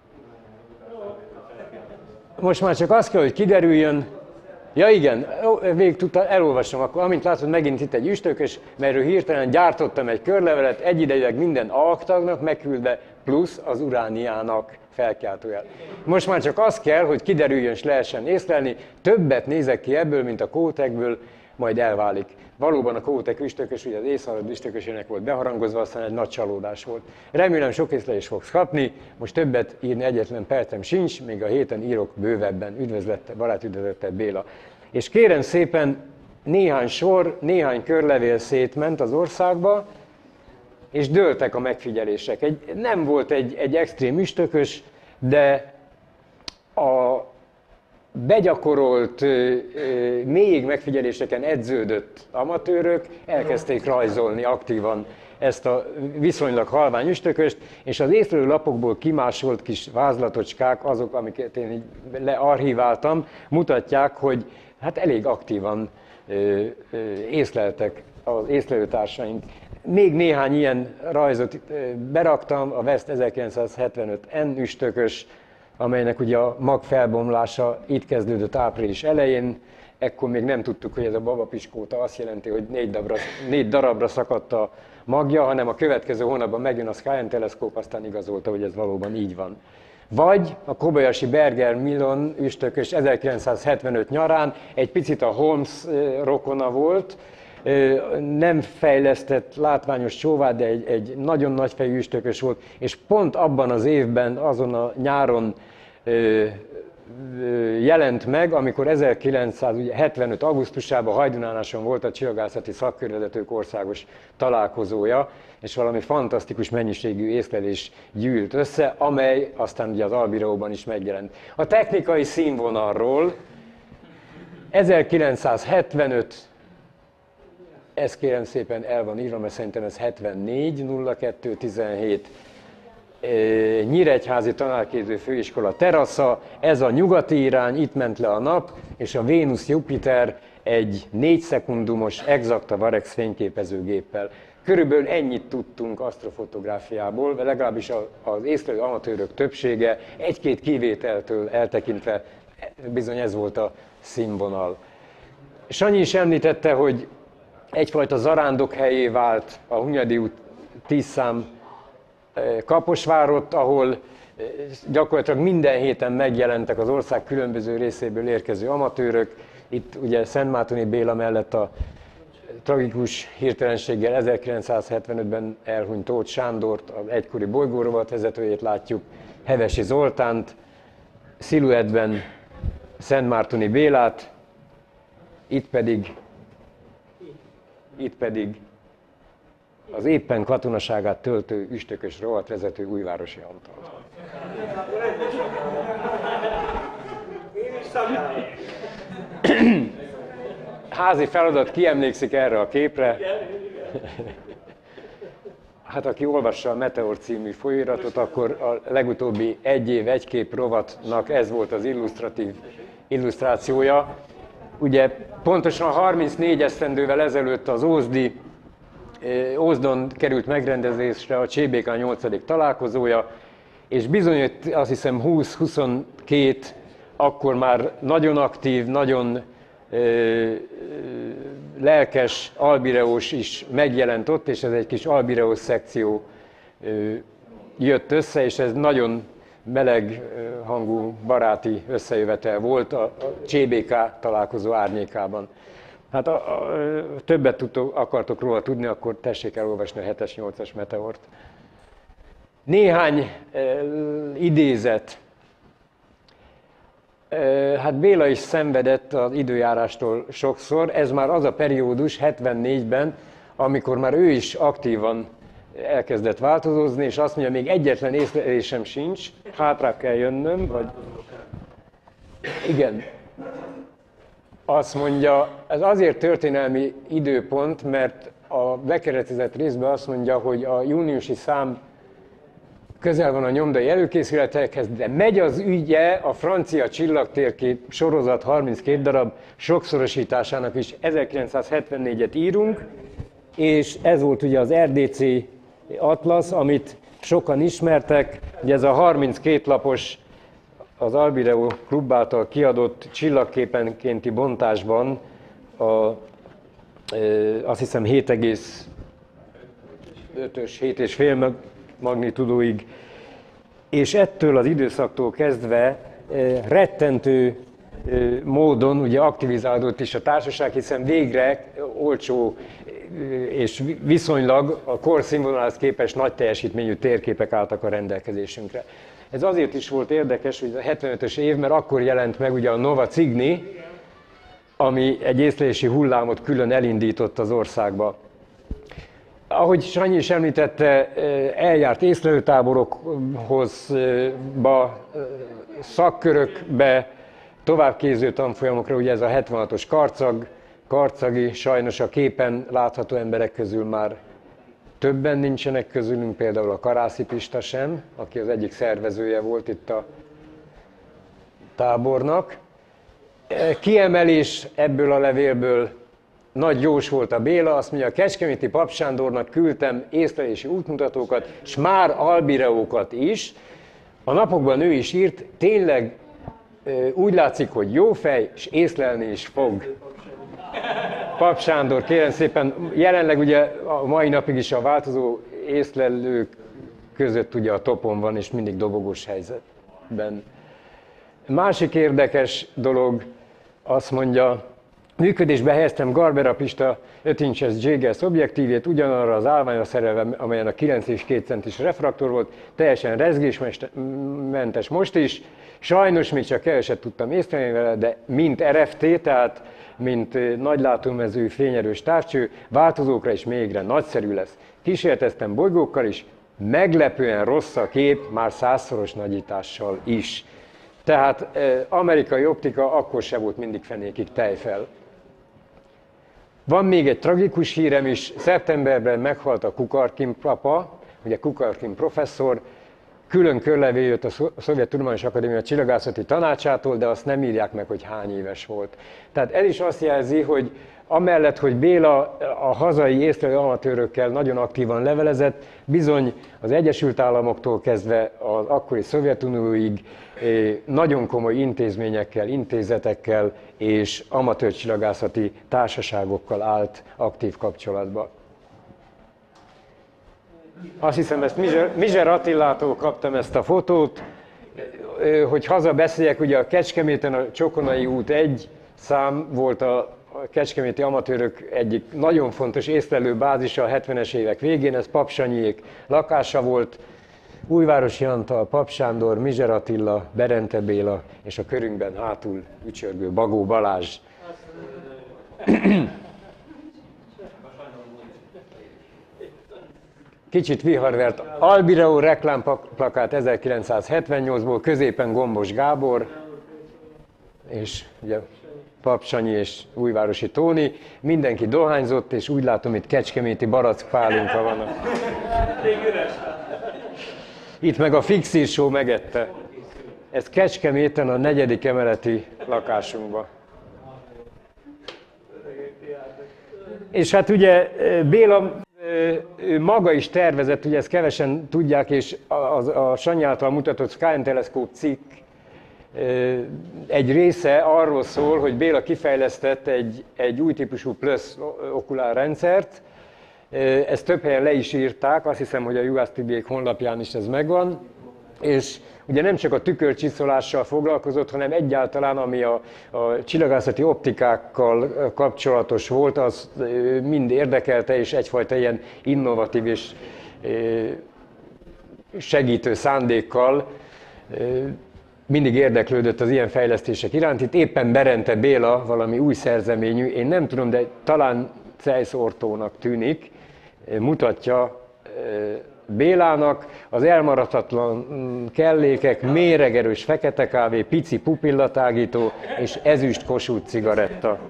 Most már csak az kell, hogy kiderüljön. Ja igen, végig tudtam, elolvasom, akkor amint látod, megint itt egy üstökös, melyről hirtelen gyártottam egy körlevelet, egyidejűleg minden alktagnak megküldve, plusz az urániának felkiáltójel. Most már csak az kell, hogy kiderüljön, és lehessen észlelni, többet nézek ki ebből, mint a Kótekből, majd elválik. Valóban a Kótek üstökös, ugye az észhalad üstökösének volt beharangozva, aztán egy nagy csalódás volt. Remélem sok észlelést fogsz kapni, most többet írni egyetlen percem sincs, még a héten írok bővebben. Üdvözlettel, barátüdvözlettel Béla. És kérem szépen, néhány sor, néhány körlevél szétment az országba, és dőltek a megfigyelések. Nem volt egy extrém üstökös, de a begyakorolt, mélyig megfigyeléseken edződött amatőrök elkezdték rajzolni aktívan ezt a viszonylag halvány üstököst, és az észlelő lapokból kimásolt kis vázlatocskák, azok, amiket én így learchiváltam, mutatják, hogy hát elég aktívan észleltek az észlelőtársaink. Még néhány ilyen rajzot beraktam, a West 1975 N üstökös, amelynek ugye a mag felbomlása itt kezdődött április elején. Ekkor még nem tudtuk, hogy ez a babapiskóta azt jelenti, hogy 4 darabra szakadt a magja, hanem a következő hónapban megjön a Science Teleszkóp, aztán igazolta, hogy ez valóban így van. Vagy a Kobayashi Berger Milon üstökös 1975 nyarán egy picit a Holmes rokona volt, nem fejlesztett látványos csóvá, de egy nagyon nagyfejű üstökös volt, és pont abban az évben, azon a nyáron jelent meg, amikor 1975. augusztusában Hajdunánáson volt a Csillagászati Szakkörvezetők országos találkozója, és valami fantasztikus mennyiségű észlelés gyűlt össze, amely aztán ugye az Albireóban is megjelent. A technikai színvonalról 1975, ez kérem szépen el van írva, mert szerintem ez 74, 02, 17, Nyíregyházi Tanárképző Főiskola terasza, ez a nyugati irány, itt ment le a nap, és a Vénusz-Jupiter egy 4 szekundumos exakta Varex fényképezőgéppel. Körülbelül ennyit tudtunk asztrofotográfiából, legalábbis az észlelő amatőrök többsége, egy-két kivételtől eltekintve bizony ez volt a színvonal. Sanyi is említette, hogy egyfajta zarándokhelyé vált a Hunyadi út 10 szám Kaposvárot, ahol gyakorlatilag minden héten megjelentek az ország különböző részéből érkező amatőrök. Itt ugye Szentmártoni Béla mellett a tragikus hirtelenséggel 1975-ben elhunyt Tóth Sándort, az egykori bolygórovat vezetőjét látjuk, Hevesi Zoltánt, sziluettben Szentmártoni Bélát, itt pedig az éppen katonaságát töltő üstökös rovatvezető Újvárosi Antal. Házi feladat, ki emlékszik erre a képre? Hát aki olvassa a Meteor című folyóiratot, akkor a legutóbbi egy év, egy kép rovatnak ez volt az illusztrációja. Ugye pontosan 34 esztendővel ezelőtt az Ózdon került megrendezésre a CBK 8. találkozója, és bizony azt hiszem 20-22, akkor már nagyon aktív, nagyon lelkes albireós is megjelent ott, és ez egy kis albireós szekció jött össze, és ez nagyon meleg hangú, baráti összejövetel volt a CBK találkozó árnyékában. Hát többet akartok róla tudni, akkor tessék elolvasni a 7-es, 8-as Meteort. Néhány idézet. Hát Béla is szenvedett az időjárástól sokszor, ez már az a periódus 74-ben, amikor már ő is aktívan elkezdett változni, és azt mondja, még egyetlen észlelésem sincs, hátra kell jönnöm, vagy... Igen. Azt mondja, ez azért történelmi időpont, mert a bekeretezett részben azt mondja, hogy a júniusi szám közel van a nyomdai előkészületekhez, de megy az ügye a francia csillagtérkép sorozat 32 darab sokszorosításának is. 1974-et írunk, és ez volt ugye az RDC Atlasz, amit sokan ismertek, ugye ez a 32 lapos, az Albireo Klub által kiadott csillagképenkénti bontásban azt hiszem 7,5-ös, 7,5 magnitudóig, és ettől az időszaktól kezdve rettentő módon ugye aktivizálódott is a társaság, hiszen végre olcsó és viszonylag a korszínvonalhoz képest nagy teljesítményű térképek álltak a rendelkezésünkre. Ez azért is volt érdekes, hogy a 75-ös év, mert akkor jelent meg ugye a Nova Cygni, ami egy észlelési hullámot külön elindított az országba. Ahogy Sanyi is említette, eljárt észlelőtáborokhoz, szakkörökbe, továbbképző tanfolyamokra, ugye ez a 76-os karcagi, sajnos a képen látható emberek közül már többen nincsenek közülünk, például a Karászi Pista sem, aki az egyik szervezője volt itt a tábornak. Kiemelés ebből a levélből: nagy Jós volt a Béla, azt mondja, a kecskeméti Pap Sándornak küldtem észlelési útmutatókat, s már albireókat is. A napokban ő is írt, tényleg úgy látszik, hogy jó fej, és észlelni is fog. Pap Sándor, kérem szépen, jelenleg ugye a mai napig is a változó észlelők között ugye a topon van, és mindig dobogós helyzetben. Másik érdekes dolog, azt mondja, működésbe helyeztem Garbera Pista 5 inches Jaegers objektívét, ugyanarra az állványra szerelve, amelyen a 9 és 2 centis refraktor volt, teljesen rezgésmentes most is. Sajnos még csak keveset tudtam észlelni vele, de mint RFT, tehát mint nagylátómező fényerős távcső, változókra is mégre nagyszerű lesz. Kísérleteztem bolygókkal is, meglepően rossz a kép, már 100-szoros nagyítással is. Tehát amerikai optika akkor se volt mindig fenékig tejfel. Van még egy tragikus hírem is, szeptemberben meghalt a Kukarkin papa, ugye Kukarkin professzor, külön körlevél jött a Szovjet Tudományos Akadémia Csillagászati Tanácsától, de azt nem írják meg, hogy hány éves volt. Tehát ez is azt jelzi, hogy amellett, hogy Béla a hazai észlelő amatőrökkel nagyon aktívan levelezett, bizony az Egyesült Államoktól kezdve az akkori Szovjetunióig nagyon komoly intézményekkel, intézetekkel és amatőr csillagászati társaságokkal állt aktív kapcsolatba. Azt hiszem, ezt Mizser Attilától kaptam ezt a fotót, hogy hazabeszéljek, ugye a Kecskeméten a Csokonai út 1 szám volt a kecskeméti amatőrök egyik nagyon fontos észlelő bázisa a 70-es évek végén, ez Pap Sanyiék lakása volt, Újvárosi Antal, Pap Sándor, Mizser Attila, Berente Béla és a körünkben hátul ücsörgő Bagó Balázs. Kicsit viharvert Albireo reklámplakát 1978-ból, középen Gombos Gábor, és ugye Pap Sanyi és Újvárosi Tóni. Mindenki dohányzott, és úgy látom, itt kecskeméti barackpálunka van. Itt meg a Fixír Show megette. Ez Kecskeméten a 4. emeleti lakásunkban. És hát ugye Béla Ő maga is tervezett, ugye ezt kevesen tudják, és a Sanyi által mutatott Sky Telescope cikk egy része arról szól, hogy Béla kifejlesztett egy új típusú plusz okulár rendszert. Ezt több helyen le is írták, azt hiszem, hogy a USTB honlapján is ez megvan. És ugye nem csak a tükörcsiszolással foglalkozott, hanem egyáltalán, ami a csillagászati optikákkal kapcsolatos volt, az mind érdekelte, és egyfajta ilyen innovatív és segítő szándékkal mindig érdeklődött az ilyen fejlesztések iránt. Itt éppen Berente Béla valami új szerzeményű, én nem tudom, de talán Zeiss ortónak tűnik, mutatja Bélának az elmaradhatatlan kellékek, méregerős fekete kávé, pici pupillatágító és ezüst Kossuth cigaretta.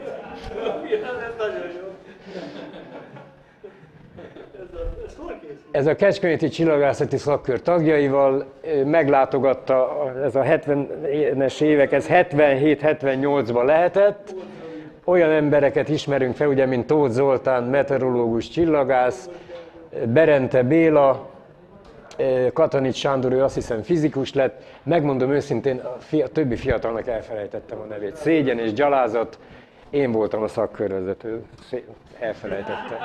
Ez a Kecskeméti Csillagászati Szakkör tagjaival meglátogatta, ez a 70-es évek, ez 77-78-ban lehetett. Olyan embereket ismerünk fel, ugye, mint Tóth Zoltán, meteorológus, csillagász, Berente Béla, Katanics Sándor, ő azt hiszem fizikus lett. Megmondom őszintén, a többi fiatalnak elfelejtettem a nevét. Szégyen és gyalázat, én voltam a szakkörvezető, elfelejtettem.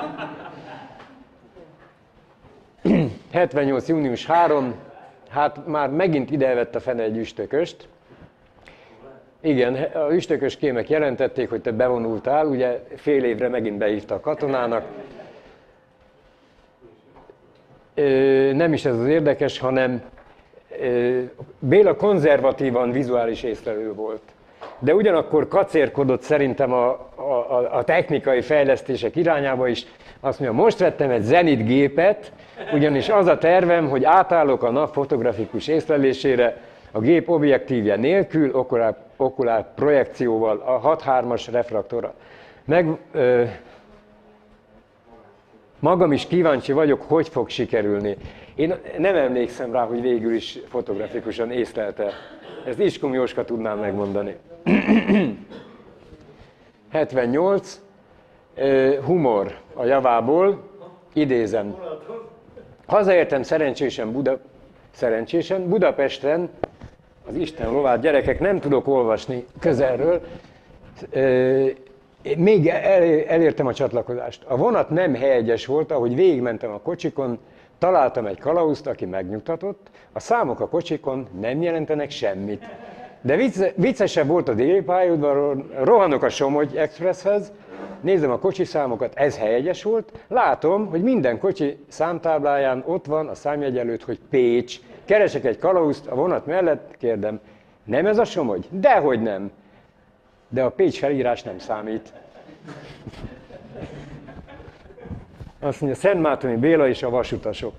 78. június 3, hát már megint idevett a fene egy üstököst. Igen, a üstökös kémek jelentették, hogy te bevonultál, ugye fél évre megint beírta a katonának. Nem is ez az érdekes, hanem Béla konzervatívan vizuális észlelő volt. De ugyanakkor kacérkodott szerintem a technikai fejlesztések irányába is. Azt mondja, most vettem egy Zenit gépet, ugyanis az a tervem, hogy átállok a nap fotografikus észlelésére a gép objektívje nélkül, okulár projekcióval, a 6.3-as refraktorral. Magam is kíváncsi vagyok, hogy fog sikerülni. Én nem emlékszem rá, hogy végül is fotografikusan észlelte. Ezt Iskom Jóska tudnám megmondani. 78. Humor a javából, idézem. Hazaértem szerencsésen Budapesten, az Isten lovát, gyerekek, nem tudok olvasni közelről, még elértem a csatlakozást. A vonat nem hegyes volt, ahogy végigmentem a kocsikon, találtam egy kalauzt, aki megnyugtatott, a számok a kocsikon nem jelentenek semmit. De viccesebb volt a déli pályaudvaron, rohanok a Somogy Expresshez, nézem a kocsi számokat, ez hegyes volt, látom, hogy minden kocsi számtábláján ott van a számjegy előtt, hogy Pécs. Keresek egy kalauzt a vonat mellett, kérdem, nem ez a Somogy? Dehogy nem. De a Pécs felírás nem számít. Azt mondja, Szentmártoni Béla és a vasutasok.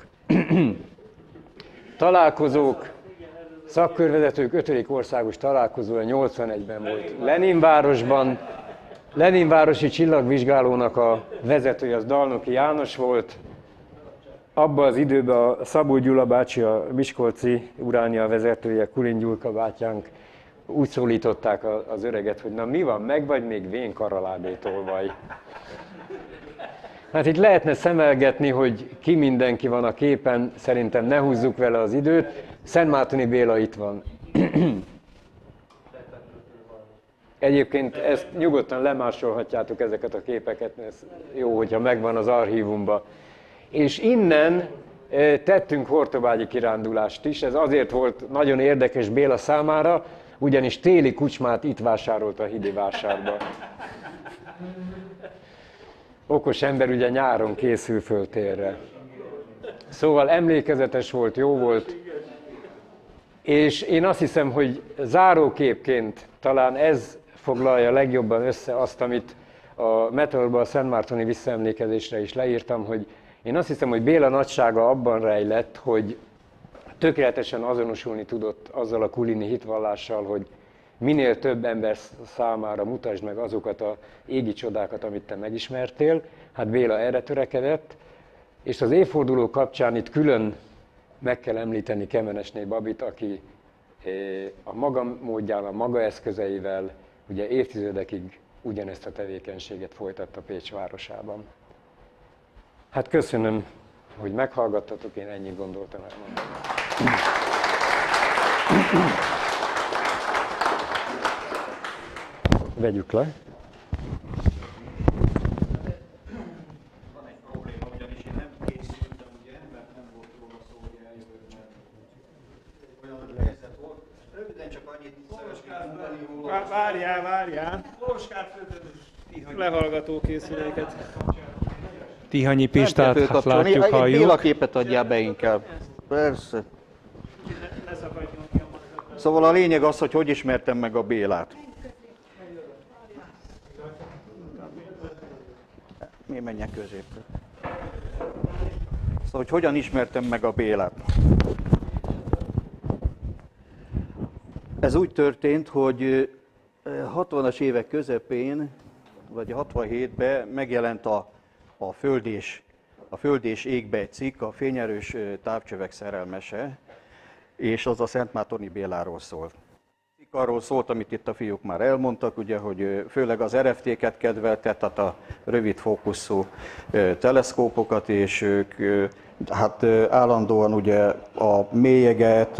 Találkozók, szakkörvezetők 5. országos találkozója 81-ben volt Leninvárosban. Leninvárosi csillagvizsgálónak a vezetője az Dalnoki János volt. Abban az időben a Szabó Gyula bácsi, a miskolci uránia vezetője, Kulin Gyulka bátyánk, úgy szólították az öreget, hogy na mi van, meg vagy még vén karalábétolvaj. Hát itt lehetne szemelgetni, hogy ki mindenki van a képen, szerintem ne húzzuk vele az időt. Szentmártoni Béla itt van. Egyébként ezt nyugodtan lemásolhatjátok ezeket a képeket, ez jó, hogyha megvan az archívumban. És innen tettünk hortobágyi kirándulást is, ez azért volt nagyon érdekes Béla számára, ugyanis téli kucsmát itt vásárolt a Hidi vásárba. Okos ember ugye nyáron készül föl térre. Szóval emlékezetes volt, jó volt, és én azt hiszem, hogy záróképként talán ez foglalja legjobban össze azt, amit a Meteorban a Szentmártoni visszaemlékezésre is leírtam, hogy én azt hiszem, hogy Béla nagysága abban rejlett, hogy tökéletesen azonosulni tudott azzal a kulini hitvallással, hogy minél több ember számára mutasd meg azokat az égi csodákat, amit te megismertél. Hát Béla erre törekedett, és az évforduló kapcsán itt külön meg kell említeni Kemenesné Babit, aki a maga módján, a maga eszközeivel ugye évtizedekig ugyanezt a tevékenységet folytatta Pécs városában. Hát köszönöm, hogy meghallgattatok, én ennyit gondoltam elmondani. Vegyük le. Van egy probléma, ugyanis én nem készültem, ugye, mert nem volt róla szó, hogy eljövök, mert olyan helyzet volt. Röviden csak annyit szívesként mondani róla. Várjál! Lehallgató készüléket. Tihanyi Pistát látjuk, Egy halljuk. Béla-képet adjál be inkább. Persze. Szóval a lényeg az, hogy ismertem meg a Bélát. Mi menjek középre? Szóval, hogy hogyan ismertem meg a Bélát. Ez úgy történt, hogy 60-as évek közepén, vagy 67-ben megjelent a Föld és égbe egy cikk, a fényerős távcsövek szerelmese, és az a Szentmártoni Béláról szólt. Arról szólt, amit itt a fiúk már elmondtak, ugye, hogy főleg az RFT-ket kedvelte, tehát a rövid fókuszú teleszkópokat, és ők hát állandóan ugye a mélyeget,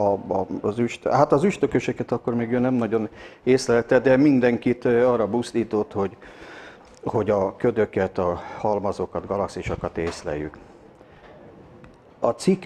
az üstököseket akkor még ő nem nagyon észlelte, de mindenkit arra buzdított, hogy a ködöket, a halmazokat, galaxisokat észleljük. A cikk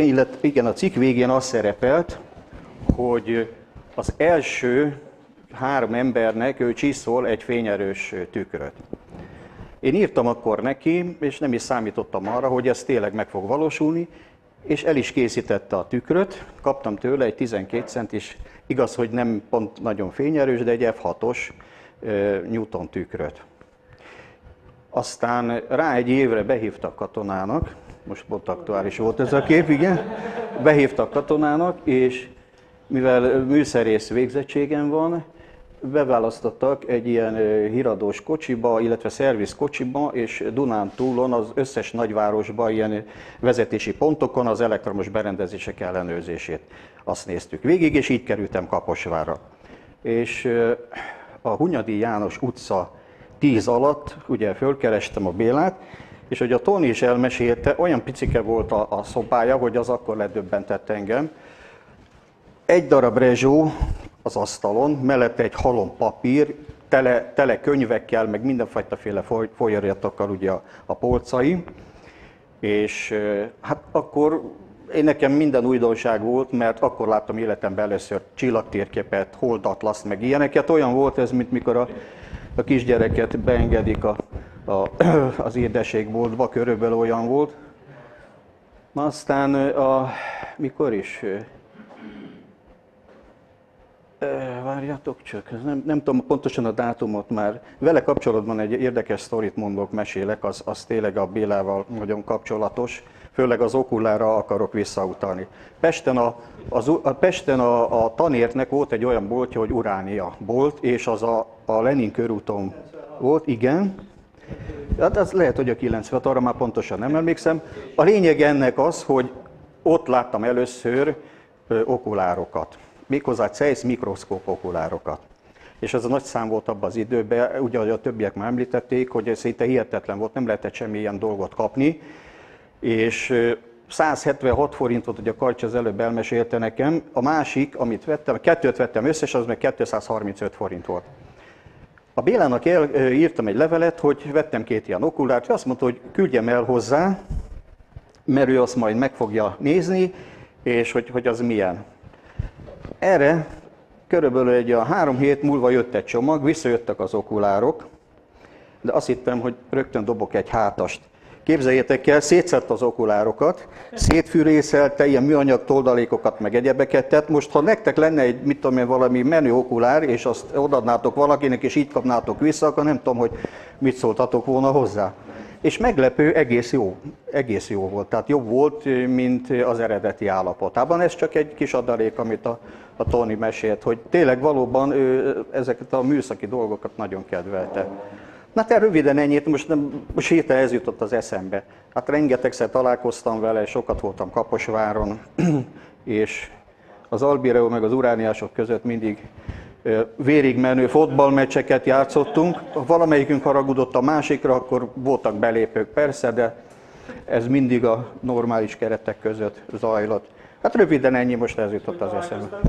végén az szerepelt, hogy az első 3 embernek ő csiszol egy fényerős tükröt. Én írtam akkor neki, és nem is számítottam arra, hogy ez tényleg meg fog valósulni, és el is készítette a tükröt, kaptam tőle egy 12 centis, igaz, hogy nem pont nagyon fényerős, de egy F6-os Newton tükröt. Aztán rá egy évre behívtak katonának, most pont aktuális volt ez a kép, igen, behívtak katonának, és mivel műszerész végzettségem van, beválasztottak egy ilyen híradós kocsiba, illetve szerviz kocsiba, és Dunántúlon az összes nagyvárosban ilyen vezetési pontokon az elektromos berendezések ellenőrzését. Azt néztük végig, és így kerültem Kaposvárra. És a Hunyadi János utca 10 alatt, ugye fölkerestem a Bélát, és hogy a Toni is elmesélte, olyan picike volt a szobája, hogy az akkor ledöbbentett engem. Egy darab rezsó az asztalon, mellette egy halom papír, tele könyvekkel, meg mindenfajtaféle folyóiratokkal ugye a polcai. És hát akkor nekem minden újdonság volt, mert akkor láttam életemben először csillagtérképet, holdatlaszt, meg ilyeneket. Olyan volt ez, mint mikor a kisgyereket beengedik az édességboltba, körülbelül olyan volt. Aztán mikor is? Várjátok csak, nem tudom pontosan a dátumot már. Vele kapcsolatban egy érdekes sztorit mondok, mesélek, az tényleg a Bélával nagyon kapcsolatos. Főleg az okulára akarok visszautalni. Pesten a tanértnek volt egy olyan boltja, hogy Uránia bolt, és az a Lenin körúton volt, igen. Hát ez lehet, hogy a 96, arra már pontosan nem emlékszem. A lényeg ennek az, hogy ott láttam először okulárokat. Méghozzá Zeiss mikroszkóp okulárokat. És ez a nagy szám volt abban az időben, ugye a többiek már említették, hogy ez szinte hihetetlen volt, nem lehetett semmilyen dolgot kapni. És 176 forintot, ugye a Karcs az előbb elmesélte nekem, a másik, amit vettem, 2-t vettem összes, az meg 235 forint volt. A Bélának írtam egy levelet, hogy vettem 2 ilyen okulárt, és azt mondta, hogy küldjem el hozzá, mert ő azt majd meg fogja nézni, és hogy az milyen. Erre körülbelül egy 3 hét múlva jött egy csomag, visszajöttek az okulárok, de azt hittem, hogy rögtön dobok egy hátast. Képzeljétek el, szétszedte az okulárokat, szétfűrészelte, ilyen műanyag toldalékokat, meg egyebeket tett. Most, ha nektek lenne egy, mit tudom én, valami menő okulár, és azt odaadnátok valakinek, és így kapnátok vissza, akkor nem tudom, hogy mit szóltatok volna hozzá. És meglepő, egész jó volt. Tehát jobb volt, mint az eredeti állapotában. Ez csak egy kis adalék, amit a Toni mesélt, hogy tényleg valóban ezeket a műszaki dolgokat nagyon kedvelte. Na te röviden ennyit, most hirtelen ez jutott az eszembe. Hát rengetegszer találkoztam vele, sokat voltam Kaposváron, és az Albireó meg az urániások között mindig végigmenő fotballmeccseket játszottunk. Ha valamelyikünk haragudott a másikra, akkor voltak belépők persze, de ez mindig a normális keretek között zajlott. Hát röviden ennyi, most ez jutott az eszembe.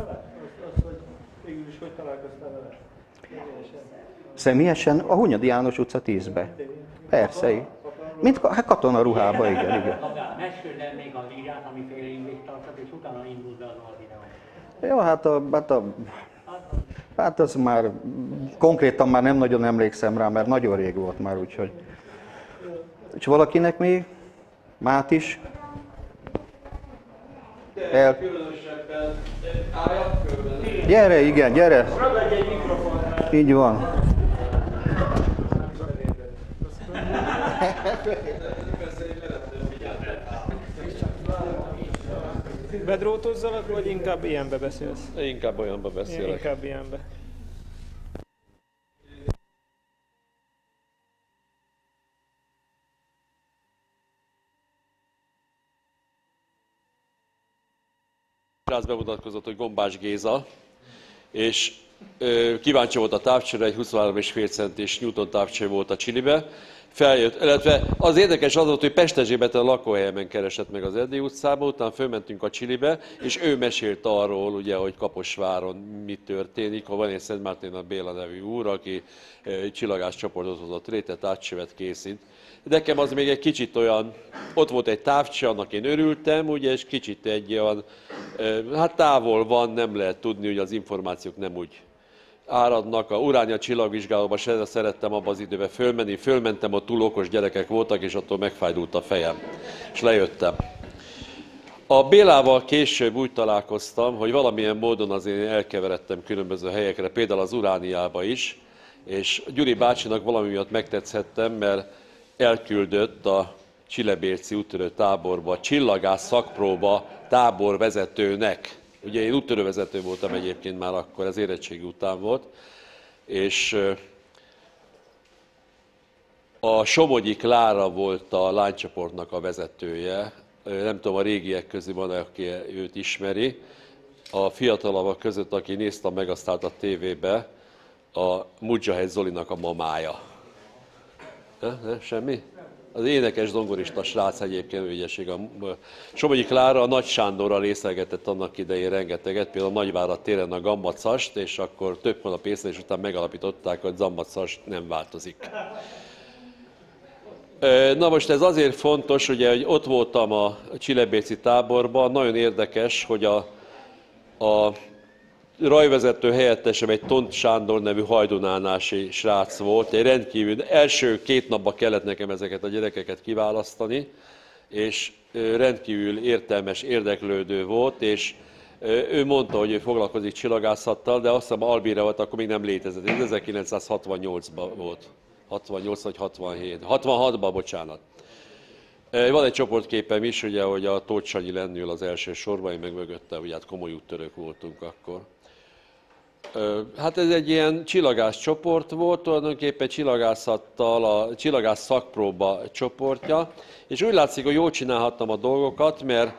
Személyesen a Hunyadi János utca 10-be. Persze. Mint katona ruhába, igen. Mesélj el még az írát, ami félig tartott, és utána indult be az alvideó. Jó, hát az már konkrétan már nem nagyon emlékszem rá, mert nagyon rég volt már, úgyhogy. És valakinek még? Mátis? Gyere, igen, gyere! Így van. Bedrótozzalak, vagy inkább ilyenbe beszélsz? Inkább olyanba beszélek. Inkább ilyenbe. Srác bemutatkozott, hogy Gombás Géza, és kíváncsi volt a távcsőre, egy 23,5 centis Newton távcső volt a Csilibe. Feljött, illetve az érdekes az volt, hogy Pesterzsébeten a lakóhelyemen keresett meg az Erdély utcában, utána fölmentünk a Csilibe, és ő mesélt arról, ugye, hogy Kaposváron mi történik, ha van egy Szent Márton Béla nevű úr, aki csillagás csoportot hozott létre, távcsövet készít. Nekem az még egy kicsit olyan, ott volt egy távcső, annak én örültem, ugye, és kicsit egy olyan, hát távol van, nem lehet tudni, hogy az információk nem úgy áradnak. A Uránia csillagvizsgálóba szerettem abban az időben fölmenni, fölmentem, ott túl okos gyerekek voltak, és attól megfájdult a fejem, és lejöttem. A Bélával később úgy találkoztam, hogy valamilyen módon azért elkeveredtem különböző helyekre, például az Urániába is, és Gyuri bácsinak valami miatt megtetszhettem, mert elküldött a Csilebérci úttörő táborba, csillagász szakpróba táborvezetőnek. Ugye én úttörővezető voltam egyébként már akkor, ez érettségi után volt, és a Somogyi Klára volt a lánycsoportnak a vezetője, nem tudom, a régiek közül van, aki őt ismeri. A fiatalabbak között, aki nézte meg azt a tévébe, a Mujahid Zolinak a mamája. Semmi? Az énekes zongorista srác egyébként ügyesség. A Somogyi Klára a Nagy Sándorral részelgetett annak idején rengeteget, például a Nagyvárad téren a Gambacast, és akkor több hónap észlelés után megalapították, hogy Gambacast nem változik. Na most ez azért fontos, ugye, hogy ott voltam a Csilebérci táborban, nagyon érdekes, hogy a rajvezető helyettesem egy Tont Sándor nevű hajdunánási srác volt, egy rendkívül, első 2 napban kellett nekem ezeket a gyerekeket kiválasztani, és rendkívül értelmes, érdeklődő volt, és ő mondta, hogy ő foglalkozik csillagászattal, de azt hiszem Albíra volt, akkor még nem létezett, ez 1968-ban volt, 68 vagy 67, 66-ban, bocsánat. Van egy csoportképem is, ugye, hogy a Tóth Sanyi lennül az első sorban, én meg mögötte, ugye hát komoly úttörők voltunk akkor. Hát ez egy ilyen csillagász csoport volt, tulajdonképpen csillagászattal, a csillagász szakpróba csoportja, és úgy látszik, hogy jól csinálhattam a dolgokat, mert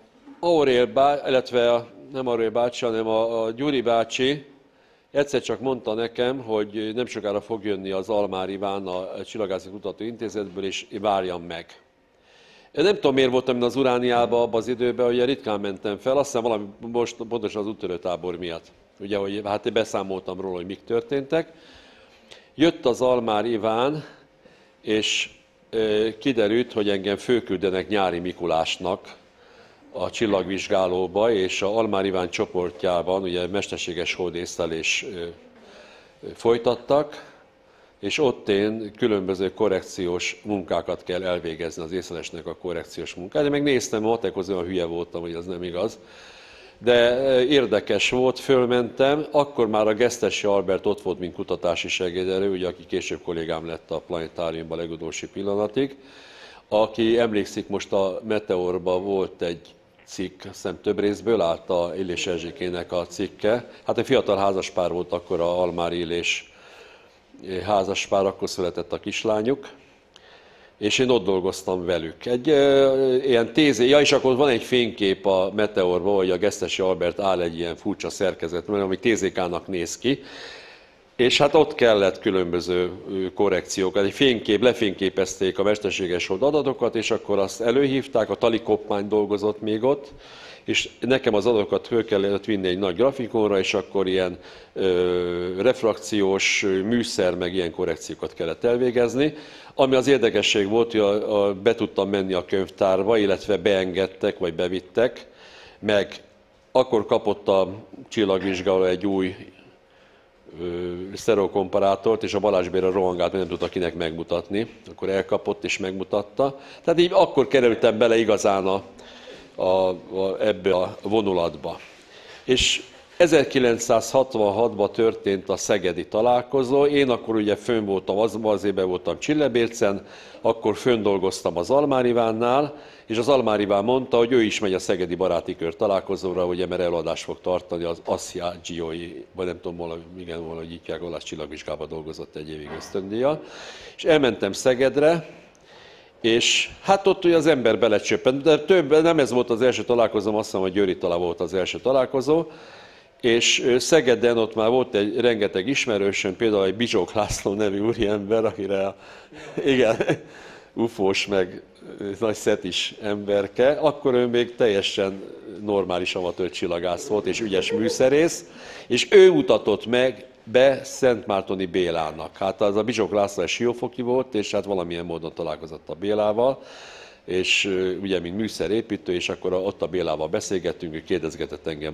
illetve nem Aurél bácsi, hanem a Gyuri bácsi egyszer csak mondta nekem, hogy nem sokára fog jönni az Almár Iván a Csillagászati Kutató Intézetből, és várjam meg. Én nem tudom, miért voltam én az Urániában abban az időben, hogy ritkán mentem fel, azt hiszem valami most pontosan az úttörőtábor miatt. Ugye, hogy hát én beszámoltam róla, hogy mik történtek. Jött az Almár Iván, és kiderült, hogy engem fölküldenek Nyári Mikulásnak a csillagvizsgálóba, és a Almár Iván csoportjában ugye mesterséges holdészlelés folytattak, és ott én különböző korrekciós munkákat kell elvégezni, az észlelésnek a korrekciós munkát. Én meg néztem, matekozóan hülye voltam, hogy az nem igaz. De érdekes volt, fölmentem, akkor már a Gesztessy Albert ott volt, mint kutatási segéderő, ugye, aki később kollégám lett a planetáriumban legutolsó pillanatig. Aki emlékszik, most a Meteorban volt egy cikk, azt hiszem több részből állt a Illés Erzsékének a cikke. Hát egy fiatal házaspár volt akkor a Almár Illés házaspár, akkor született a kislányuk, és én ott dolgoztam velük. Egy ilyen és akkor van egy fénykép a Meteorban, hogy a Gesztessy Albert áll egy ilyen furcsa szerkezetben, ami TZK-nak néz ki. És hát ott kellett különböző korrekciókat. Lefényképezték a mesterséges hold adatokat, és akkor azt előhívták, a Tali Koppány dolgozott még ott, és nekem az adatokat föl kellett vinni egy nagy grafikonra, és akkor ilyen refrakciós műszer, meg ilyen korrekciókat kellett elvégezni. Ami az érdekesség volt, hogy be tudtam menni a könyvtárba, illetve beengedtek, vagy bevittek, meg akkor kapott a csillagvizsgáló egy új sztereokomparátort, és a Balázs Béla rohangált, mert nem tudta kinek megmutatni. Akkor elkapott és megmutatta. Tehát így akkor kerültem bele igazán ebbe a vonulatba. És 1966-ban történt a szegedi találkozó, én akkor ugye fönn voltam, az évben voltam Csillebércen, akkor fönn dolgoztam az Almár Ivánnál, és az Almár Iván mondta, hogy ő is megy a szegedi baráti kör találkozóra, ugye, mert előadást fog tartani az Assziágyiói, vagy nem tudom, valahogy így kell, csillagvizsgában dolgozott egy évig ösztöndíjjal. És elmentem Szegedre, és hát ott ugye az ember belecsöppent, de több, nem ez volt az első találkozóm, azt hiszem, hogy Győri talán volt az első találkozó, és Szegeden ott már volt egy rengeteg ismerősöm, például egy Bizsók László nevű úriember, akire igen, ufós meg nagy szetis emberke, akkor ő még teljesen normális amatőr csillagász volt, és ügyes műszerész, és ő mutatott meg be Szentmártoni Bélának. Hát az a Bizsók László egy siófoki volt, és hát valamilyen módon találkozott a Bélával, és ugye, mint műszerépítő, és akkor ott a Bélával beszélgettünk, ő kérdezgetett engem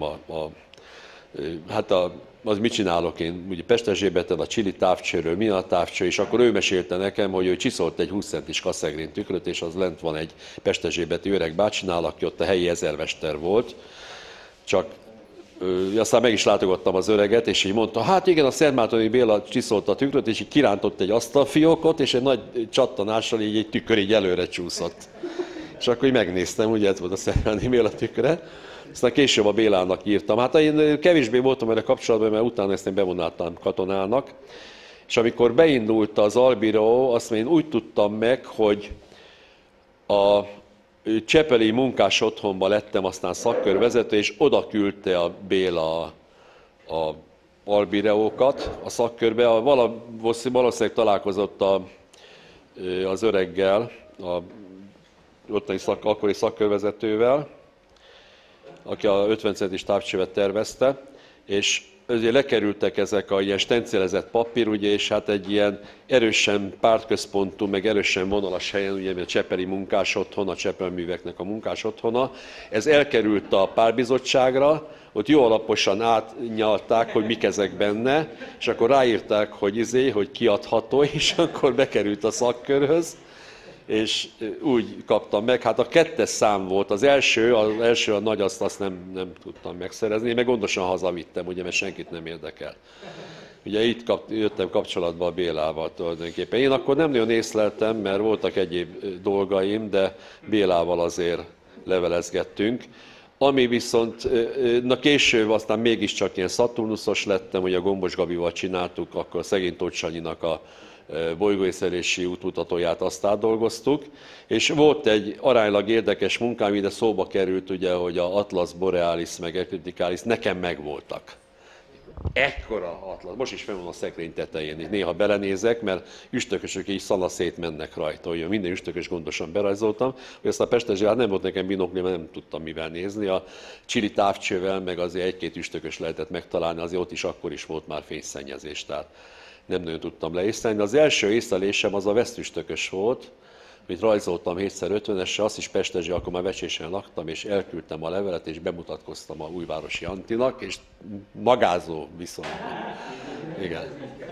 az mit csinálok én, ugye Pesterzsébeten a Csili távcsőről, mi a távcső, és akkor ő mesélte nekem, hogy ő csiszolt egy 20 centis Kassegrén tükröt, és az lent van egy pesterzsébeti öreg bácsinál, aki ott a helyi ezermester volt, csak aztán meg is látogattam az öreget, és így mondta, hát igen, a Szentmártoni Béla csiszolta a tükröt, és így kirántott egy asztalfiókot, és egy nagy csattanással így egy tükör így előre csúszott. És akkor így megnéztem, ugye ez volt a Szentmártoni Béla tükre. Aztán később a Bélának írtam. Hát én kevésbé voltam erre kapcsolatban, mert utána ezt én bevonáltam katonának. És amikor beindult az Albíró, azt én úgy tudtam meg, hogy a csepeli munkás otthonba lettem aztán szakkörvezető, és oda küldte a Béla a Albireókat a szakkörbe. Valószínűleg találkozott az öreggel, ottani akkori szakkörvezetővel, aki a 50 centis távcsövet tervezte, és ugye lekerültek ezek a ilyen stencélezett papír, ugye, és hát egy ilyen erősen pártközpontú, meg erősen vonalas helyen, ugye a csepeli munkás otthon, a csepelműveknek a munkás otthona, ez elkerült a pártbizottságra, ott jó alaposan átnyalták, hogy mik ezek benne, és akkor ráírták, hogy kiadható, és akkor bekerült a szakkörhöz, és úgy kaptam meg. Hát a 2-es szám volt, az első a nagy azt nem tudtam megszerezni, én meg gondosan hazavittem, ugye, mert senkit nem érdekel. Ugye itt jöttem kapcsolatba a Bélával tulajdonképpen. Én akkor nem nagyon észleltem, mert voltak egyéb dolgaim, de Bélával azért levelezgettünk. Ami viszont, később aztán mégiscsak ilyen Szaturnuszos lettem, hogy a Gombos Gabival csináltuk, akkor szegény Tóth Sanyinak a bolygóészelési útmutatóját azt átdolgoztuk, és volt egy aránylag érdekes munkám, ide szóba került, ugye, hogy a Atlas Borealis meg Eclipticalis nekem megvoltak. Ekkora Atlas, most is fenn van a szekrény tetején, néha belenézek, mert üstökösök így szanaszét mennek rajta, hogy minden üstökös gondosan berajzoltam, hogy azt a Pesterzsébet nem volt nekem binokli, mert nem tudtam mivel nézni, a Csili távcsővel meg azért egy-két üstökös lehetett megtalálni, azért ott is akkor is volt már fényszennyezés, tehát nem nagyon tudtam leészlelni, de az első észlelésem az a vesztüstökös volt, amit rajzoltam 7x50-esre, azt is Pesterzsé, akkor már Vecsésen laktam, és elküldtem a levelet, és bemutatkoztam a Újvárosi Antinak, és magázó viszonyban. Igen.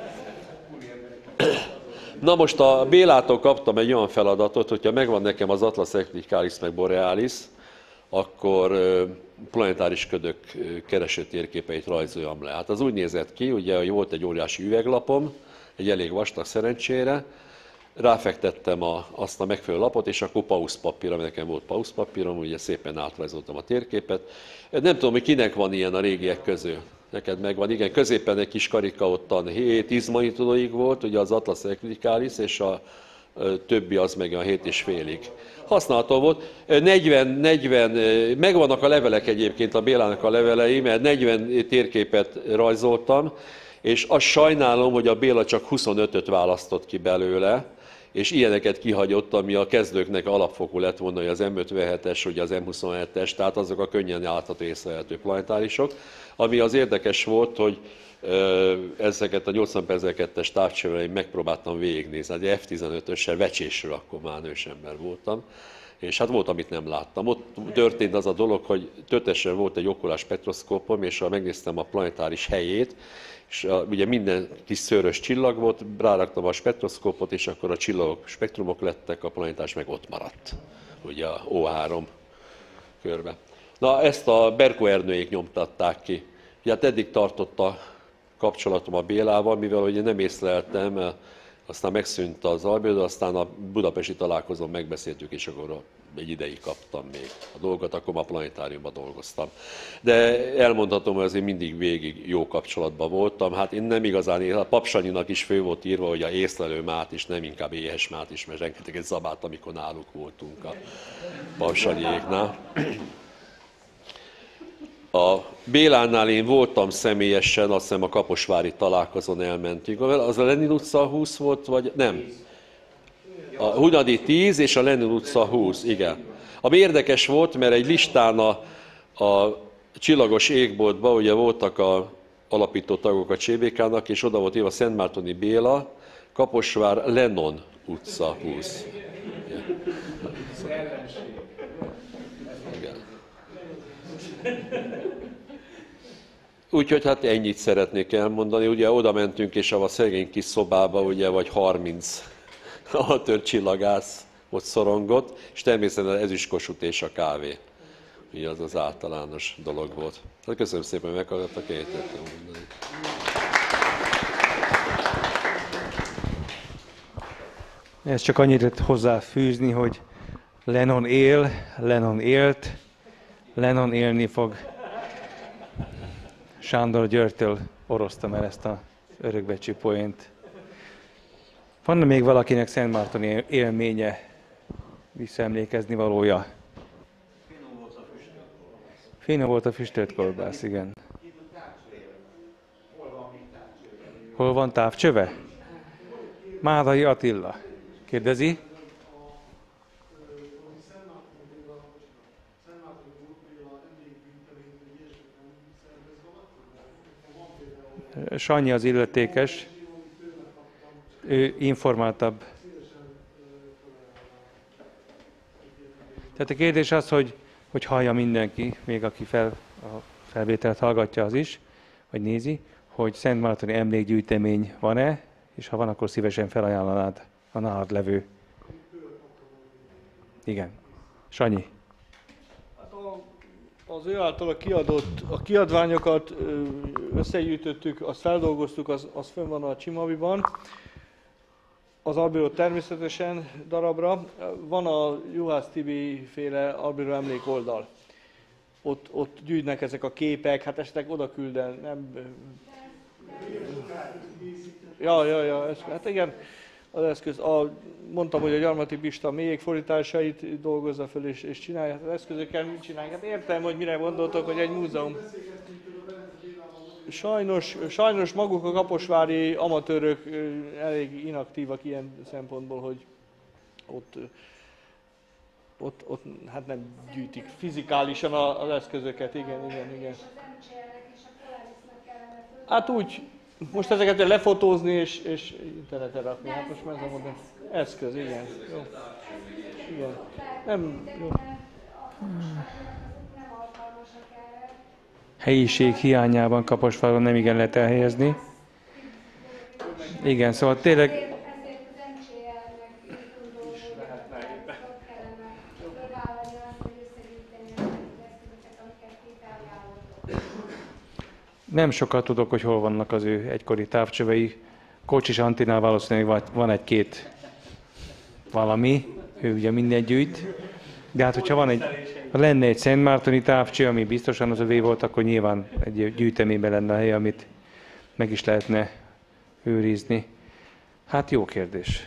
Na most a Bélától kaptam egy olyan feladatot, hogyha megvan nekem az Atlas Eclipticalis meg Borealis, akkor planetáris ködök kereső térképeit rajzoljam le. Hát az úgy nézett ki, ugye, hogy volt egy óriási üveglapom, egy elég vastag szerencsére, ráfektettem azt a megfelelő lapot, és akkor pauszpapír, nekem volt pauszpapírom, ugye szépen átrajzoltam a térképet. Nem tudom, hogy kinek van ilyen a régiek közül. Neked megvan, igen, középen egy kis karika ottan 7 izmanitonóig volt, ugye az Atlas Eclipticalis, és a többi az meg a 7,5-ig. Használható volt. 40, megvannak a levelek egyébként, a Bélának a levelei, mert 40 térképet rajzoltam, és azt sajnálom, hogy a Béla csak 25-öt választott ki belőle, és ilyeneket kihagyott, ami a kezdőknek alapfokú lett volna, hogy az M57-es, vagy az M27-es, tehát azok a könnyen látható észlelhető planetárisok. Ami az érdekes volt, hogy ezeket a 80/2-es távcsővel megpróbáltam végignézni, egy F-15-össel vecsésről, akkor már nős ember voltam, és hát volt, amit nem láttam. Ott történt az a dolog, hogy tötesen volt egy okulás spektroszkópom, és megnéztem a planetáris helyét, és ugye minden kis szőrös csillag volt, ráraktam a spektroszkópot, és akkor a csillagok spektrumok lettek, a planetáris meg ott maradt, ugye a O3 körbe. Na, ezt a Berko Ernőék nyomtatták ki. Ugye, hát eddig tartott a kapcsolatom a Bélával, mivel ugye nem észleltem, aztán megszűnt az albedo, aztán a budapesti találkozón megbeszéltük, és akkor egy ideig kaptam még a dolgot, akkor a planetáriumban dolgoztam. De elmondhatom, hogy azért mindig végig jó kapcsolatban voltam. Hát én nem igazán, a Pap Sanyinak is fő volt írva, hogy a észlelő mát is, nem inkább éhes mát is, mert rengeteget zabált, amikor náluk voltunk a Pap Sanyiéknál. A Bélánál én voltam személyesen, azt hiszem a kaposvári találkozón elmentünk. Az a Lenin utca 20 volt, vagy nem? A Hunyadi 10 és a Lenin utca 20, igen. Ami érdekes volt, mert egy listán a Csillagos égboltban ugye voltak a alapító tagok a CBK-nak, és oda volt írva Szentmártoni Béla, Kaposvár, Lennon utca 20. Igen. Úgyhogy hát ennyit szeretnék elmondani. Ugye oda mentünk, és a szegény kis szobába, ugye, vagy 30 amatőr csillagász ott szorongott, és természetesen ezüstkossuth és a kávé. Ugye az az általános dolog volt. Hát köszönöm szépen, hogy meghallgattak, én tettem mondani. Ezt csak annyit lehet hozzáfűzni, hogy Lennon él, Lennon élt, Lennon élni fog. Sándor Györgytől oroztam el ezt az örökbecsű poént. Van még valakinek Szentmártoni élménye, visszaemlékezni valója? Finom volt a füstölt kolbász, igen. Hol van távcsöve? Mádai Attila kérdezi. Sanyi az illetékes, ő informáltabb. Tehát a kérdés az, hogy hallja mindenki, még aki a felvételt hallgatja az is, vagy nézi, hogy Szentmártoni emlékgyűjtemény van-e, és ha van, akkor szívesen felajánlanád a nálad levő. Igen. Sanyi. Az ő által kiadott a kiadványokat összegyűjtöttük, azt feldolgoztuk, az fönn van a Csimaviban. Az albiró természetesen darabra. Van a Juhász Tibi féle albiró emlék oldal. Ott gyűjtnek ezek a képek, hát esetleg oda külden, nem... Ja, hát igen, az eszköz. Mondtam, hogy a Gyarmati Pista mélyégfordításait dolgozza föl és csinálja. Az eszközökkel mit csinálják? Hát értem, hogy mire gondoltok, hogy egy múzeum. Sajnos maguk a kaposvári amatőrök elég inaktívak ilyen szempontból, hogy ott hát nem gyűjtik fizikálisan az eszközöket. Igen. Hát úgy, most ezeket lefotózni és internetre rakni. Hát most már ez a modern eszköz, igen. Jó. Igen. Nem jó. Helyiség hiányában Kaposváron nem igen lehet elhelyezni. Igen, szóval tényleg... Nem sokat tudok, hogy hol vannak az ő egykori távcsövei. Kocsis Antinál valószínűleg van egy-két valami, ő ugye mindent gyűjt. De hát, hogyha lenne egy Szentmártoni távcső, ami biztosan az övé volt, akkor nyilván egy gyűjteményben lenne a hely, amit meg is lehetne őrizni. Hát jó kérdés.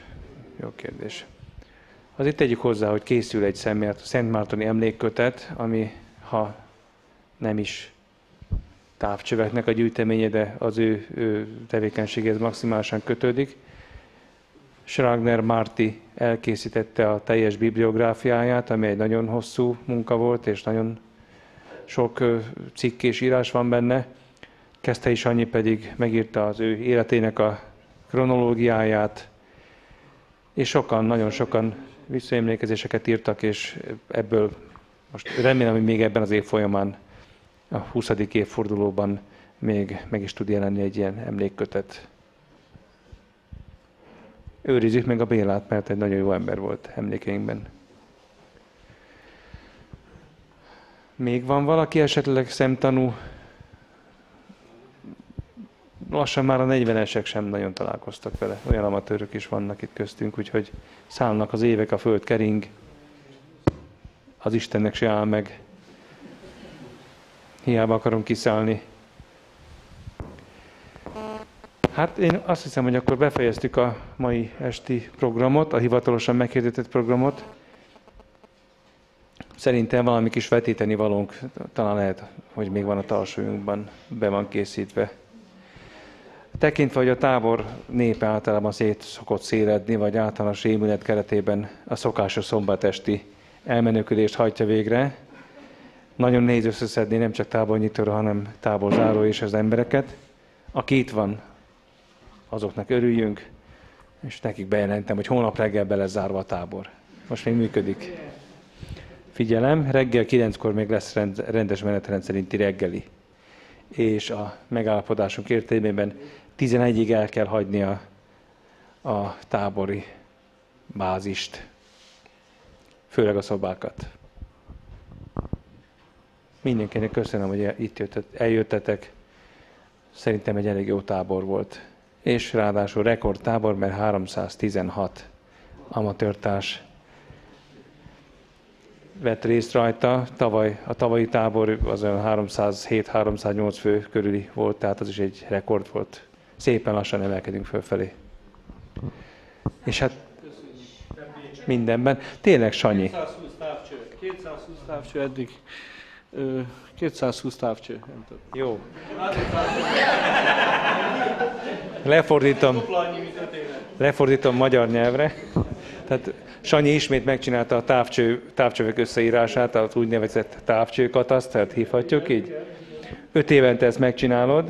Azért tegyük hozzá, hogy készül egy Szentmártoni emlékkötet, ami ha nem is távcsöveknek a gyűjteménye, de az ő tevékenységhez maximálisan kötődik. Schragner Márti elkészítette a teljes bibliográfiáját, ami egy nagyon hosszú munka volt, és nagyon sok cikk és írás van benne. Keszthelyi Sanyi pedig megírta az ő életének a kronológiáját, és nagyon sokan visszaemlékezéseket írtak, és ebből most remélem, hogy még ebben az év folyamán, a 20. évfordulóban még meg is tud jelenni egy ilyen emlékkötet. Őrizzük meg a Bélát, mert egy nagyon jó ember volt emlékeinkben. Még van valaki esetleg szemtanú? Lassan már a 40-esek sem nagyon találkoztak vele. Olyan amatőrök is vannak itt köztünk, úgyhogy szállnak az évek, a föld kering. Az Istennek se áll meg. Hiába akarunk kiszállni. Hát én azt hiszem, hogy akkor befejeztük a mai esti programot, a hivatalosan meghirdetett programot. Szerintem valami kis vetíteni valónk, talán lehet, hogy még van a talsójunkban, be van készítve. Tekintve, hogy a tábor népe általában szét szokott széledni, vagy általános rémület keretében a szokásos szombatesti elmenőködést hajtja végre, nagyon nehéz összeszedni nem csak tábornyitóra, hanem táborzáró is az embereket. Aki itt van, azoknak örüljünk, és nekik bejelentem, hogy holnap reggel be lesz zárva a tábor. Most még működik. Figyelem, reggel 9-kor még lesz rendes menetrend szerinti reggeli. És a megállapodásunk értelmében 11-ig el kell hagyni a tábori bázist, főleg a szobákat. Mindenkinek köszönöm, hogy itt eljöttetek. Szerintem egy elég jó tábor volt. És ráadásul rekordtábor, mert 316 amatőrtárs vett részt rajta. A tavalyi tábor az olyan 307-308 fő körüli volt, tehát az is egy rekord volt. Szépen lassan emelkedünk fölfelé. És hát mindenben. Tényleg, Sanyi. 220 távcső eddig. 220 távcső. Jó. Lefordítom magyar nyelvre. Tehát Sanyi ismét megcsinálta a távcsövek összeírását, az úgynevezett távcsőkatasztert, hívhatjuk így. 5 évente ezt megcsinálod.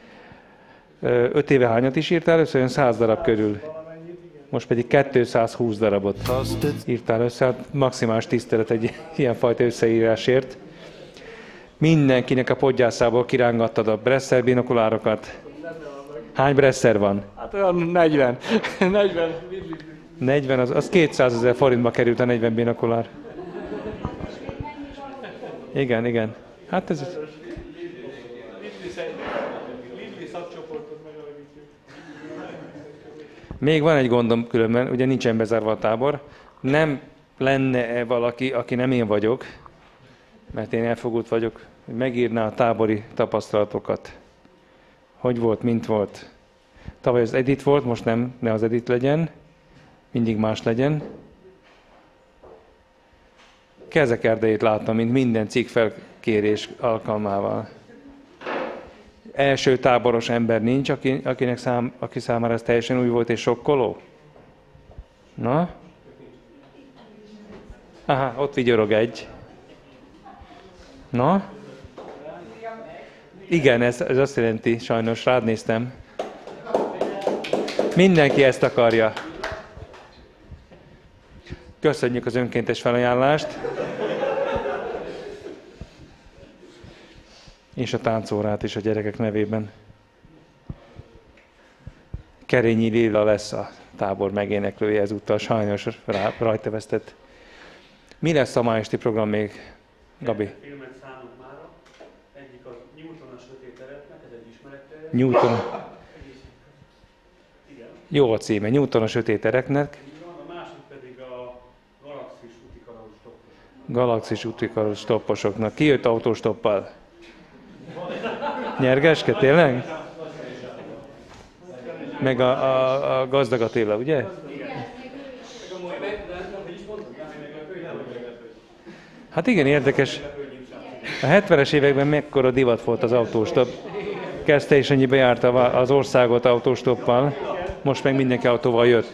5 éve hányat is írtál össze? Olyan 100 darab körül. Most pedig 220 darabot írtál össze. Hát maximális tisztelet egy ilyenfajta összeírásért. Mindenkinek a podgyászából kirángattad a Bresser binokulárokat. Hány Bresser van? Hát olyan 40. 40, az 200 000 forintba került a 40 binokulár. Igen. Hát ez... Még van egy gondom különben, ugye nincsen bezárva a tábor. Nem lenne valaki, aki nem én vagyok, mert én elfogult vagyok, hogy megírná a tábori tapasztalatokat. Hogy volt, mint volt. Tavaly az Edit volt, most nem, ne az Edit legyen, mindig más legyen. Kezek erdejét láttam, mint minden cikk felkérés alkalmával. Első táboros ember nincs, aki számára ez teljesen új volt és sokkoló? Na? Aha, ott vigyorog egy. Na? Igen, ez azt jelenti, sajnos rád néztem. Mindenki ezt akarja. Köszönjük az önkéntes felajánlást. És a táncórát is a gyerekek nevében. Kerényi Lilla lesz a tábor megéneklője ezúttal, sajnos rajta vesztett. Mi lesz a ma esti program még, Gabi? Filmet szánunk mára. Egyik az Newton a sötét eretnek, ez egy ismeretterület. Newton. Jó a címe, Newton a sötét ereknek. A másik pedig a Galaxis útikarau stopposoknak. Galaxis útikarau stopposoknak. Ki jött autóstoppal? Nyergeske, tényleg? Meg a Gazdag Attila, ugye? Hát igen, érdekes. A 70-es években mekkora divat volt az autóstop. Kezdte is ennyi bejárta az országot autóstoppal, most meg mindenki autóval jött.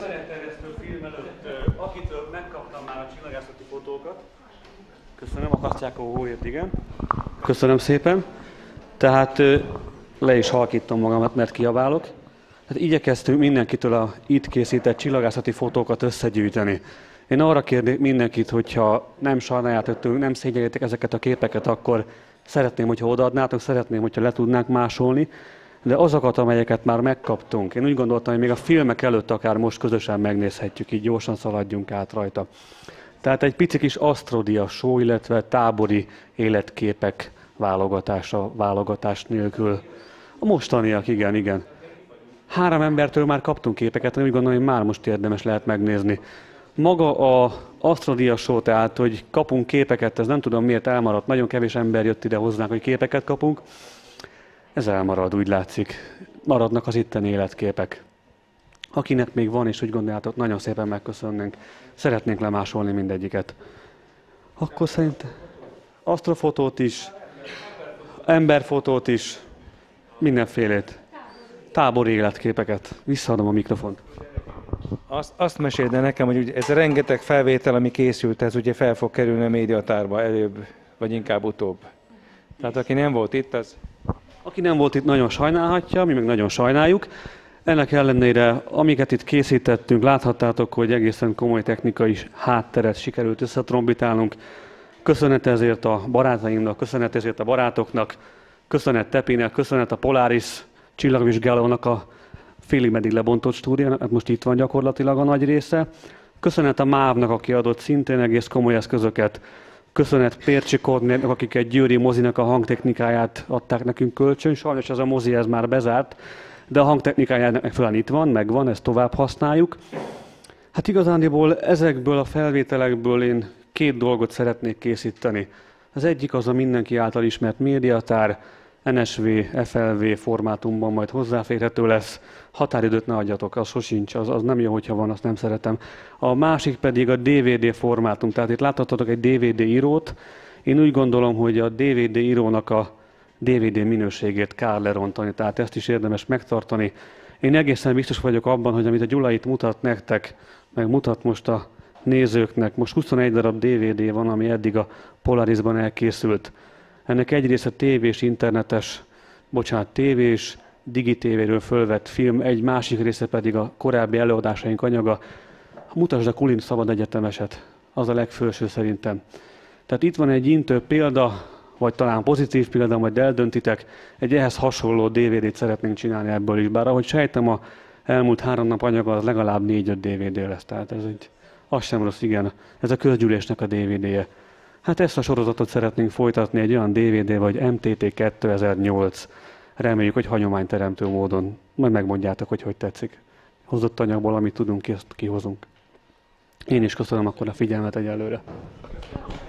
Akitől megkaptam már a csillagászati fotókat. Köszönöm, a Kasztyákó hóért, igen. Köszönöm szépen. Tehát le is halkítom magamat, mert kiabálok. Tehát igyekeztünk mindenkitől a itt készített csillagászati fotókat összegyűjteni. Én arra kérnék mindenkit, hogyha nem sajnáljátok tőlünk, nem szégyeljétek ezeket a képeket, akkor szeretném, hogyha odaadnátok, szeretném, hogyha le tudnánk másolni, de azokat, amelyeket már megkaptunk, én úgy gondoltam, hogy még a filmek előtt akár most közösen megnézhetjük, így gyorsan szaladjunk át rajta. Tehát egy pici kis Astrodia show, illetve tábori életképek válogatás nélkül. A mostaniak, igen. 3 embertől már kaptunk képeket, én úgy gondolom, hogy már most érdemes lehet megnézni. Maga a Astrodia show, tehát, hogy kapunk képeket, ez nem tudom miért elmaradt, nagyon kevés ember jött ide hozzánk, hogy képeket kapunk. Ez elmarad, úgy látszik. Maradnak az itteni életképek. Akinek még van, és úgy gondoljátok, nagyon szépen megköszönnénk. Szeretnénk lemásolni mindegyiket. Akkor szerintem asztrofotót is, emberfotót is, mindenfélét. Tábori életképeket. Visszaadom a mikrofont. Azt meséld nekem, hogy ugye ez a rengeteg felvétel, ami készült, ez ugye fel fog kerülni a médiatárba előbb, vagy inkább utóbb. Tehát aki nem volt itt, az... Aki nem volt itt, nagyon sajnálhatja, mi meg nagyon sajnáljuk. Ennek ellenére, amiket itt készítettünk, láthattátok, hogy egészen komoly technikai hátteret sikerült összetrombitálnunk. Köszönet ezért a barátaimnak, köszönet ezért a barátoknak, köszönet Tepinek, köszönet a Polaris csillagvizsgálónak a félig meddig lebontott stúdiónak, hát most itt van gyakorlatilag a nagy része. Köszönet a MÁV-nak, aki adott szintén egész komoly eszközöket. Köszönet Pércsi Kornélnak, akik egy győri mozinak a hangtechnikáját adták nekünk kölcsön. Sajnos ez a mozi ez már bezárt, de a hangtechnikájának megfelelően itt van, megvan, ezt tovább használjuk. Hát igazándiból ezekből a felvételekből én 2 dolgot szeretnék készíteni. Az egyik az a mindenki által ismert médiatár, NSV, FLV formátumban majd hozzáférhető lesz. Határidőt ne adjatok, az sosincs, az nem jó, hogyha van, azt nem szeretem. A másik pedig a DVD formátum, tehát itt láthattatok egy DVD írót. Én úgy gondolom, hogy a DVD írónak a DVD minőségét kár lerontani, tehát ezt is érdemes megtartani. Én egészen biztos vagyok abban, hogy amit a Gyula itt mutat nektek, meg mutat most a nézőknek, most 21 darab DVD van, ami eddig a Polarisban elkészült. Ennek egy része tévés, digitévéről fölvett film, egy másik része pedig a korábbi előadásaink anyaga. Mutasd a Kulin Szabad Egyetemeset, az a legfelső szerintem. Tehát itt van egy intő példa, vagy talán pozitív példa, majd eldöntitek, egy ehhez hasonló DVD-t szeretnénk csinálni ebből is, bár ahogy sejtem, a elmúlt 3 nap anyaga az legalább 4-5 DVD lesz, tehát ez egy, az sem rossz, igen, ez a közgyűlésnek a DVD-je. Hát ezt a sorozatot szeretnénk folytatni egy olyan DVD, vagy MTT 2008. Reméljük, hogy hagyományteremtő módon. Majd megmondjátok, hogy tetszik. Hozott anyagból, amit tudunk, ezt kihozunk. Én is köszönöm akkor a figyelmet egyelőre.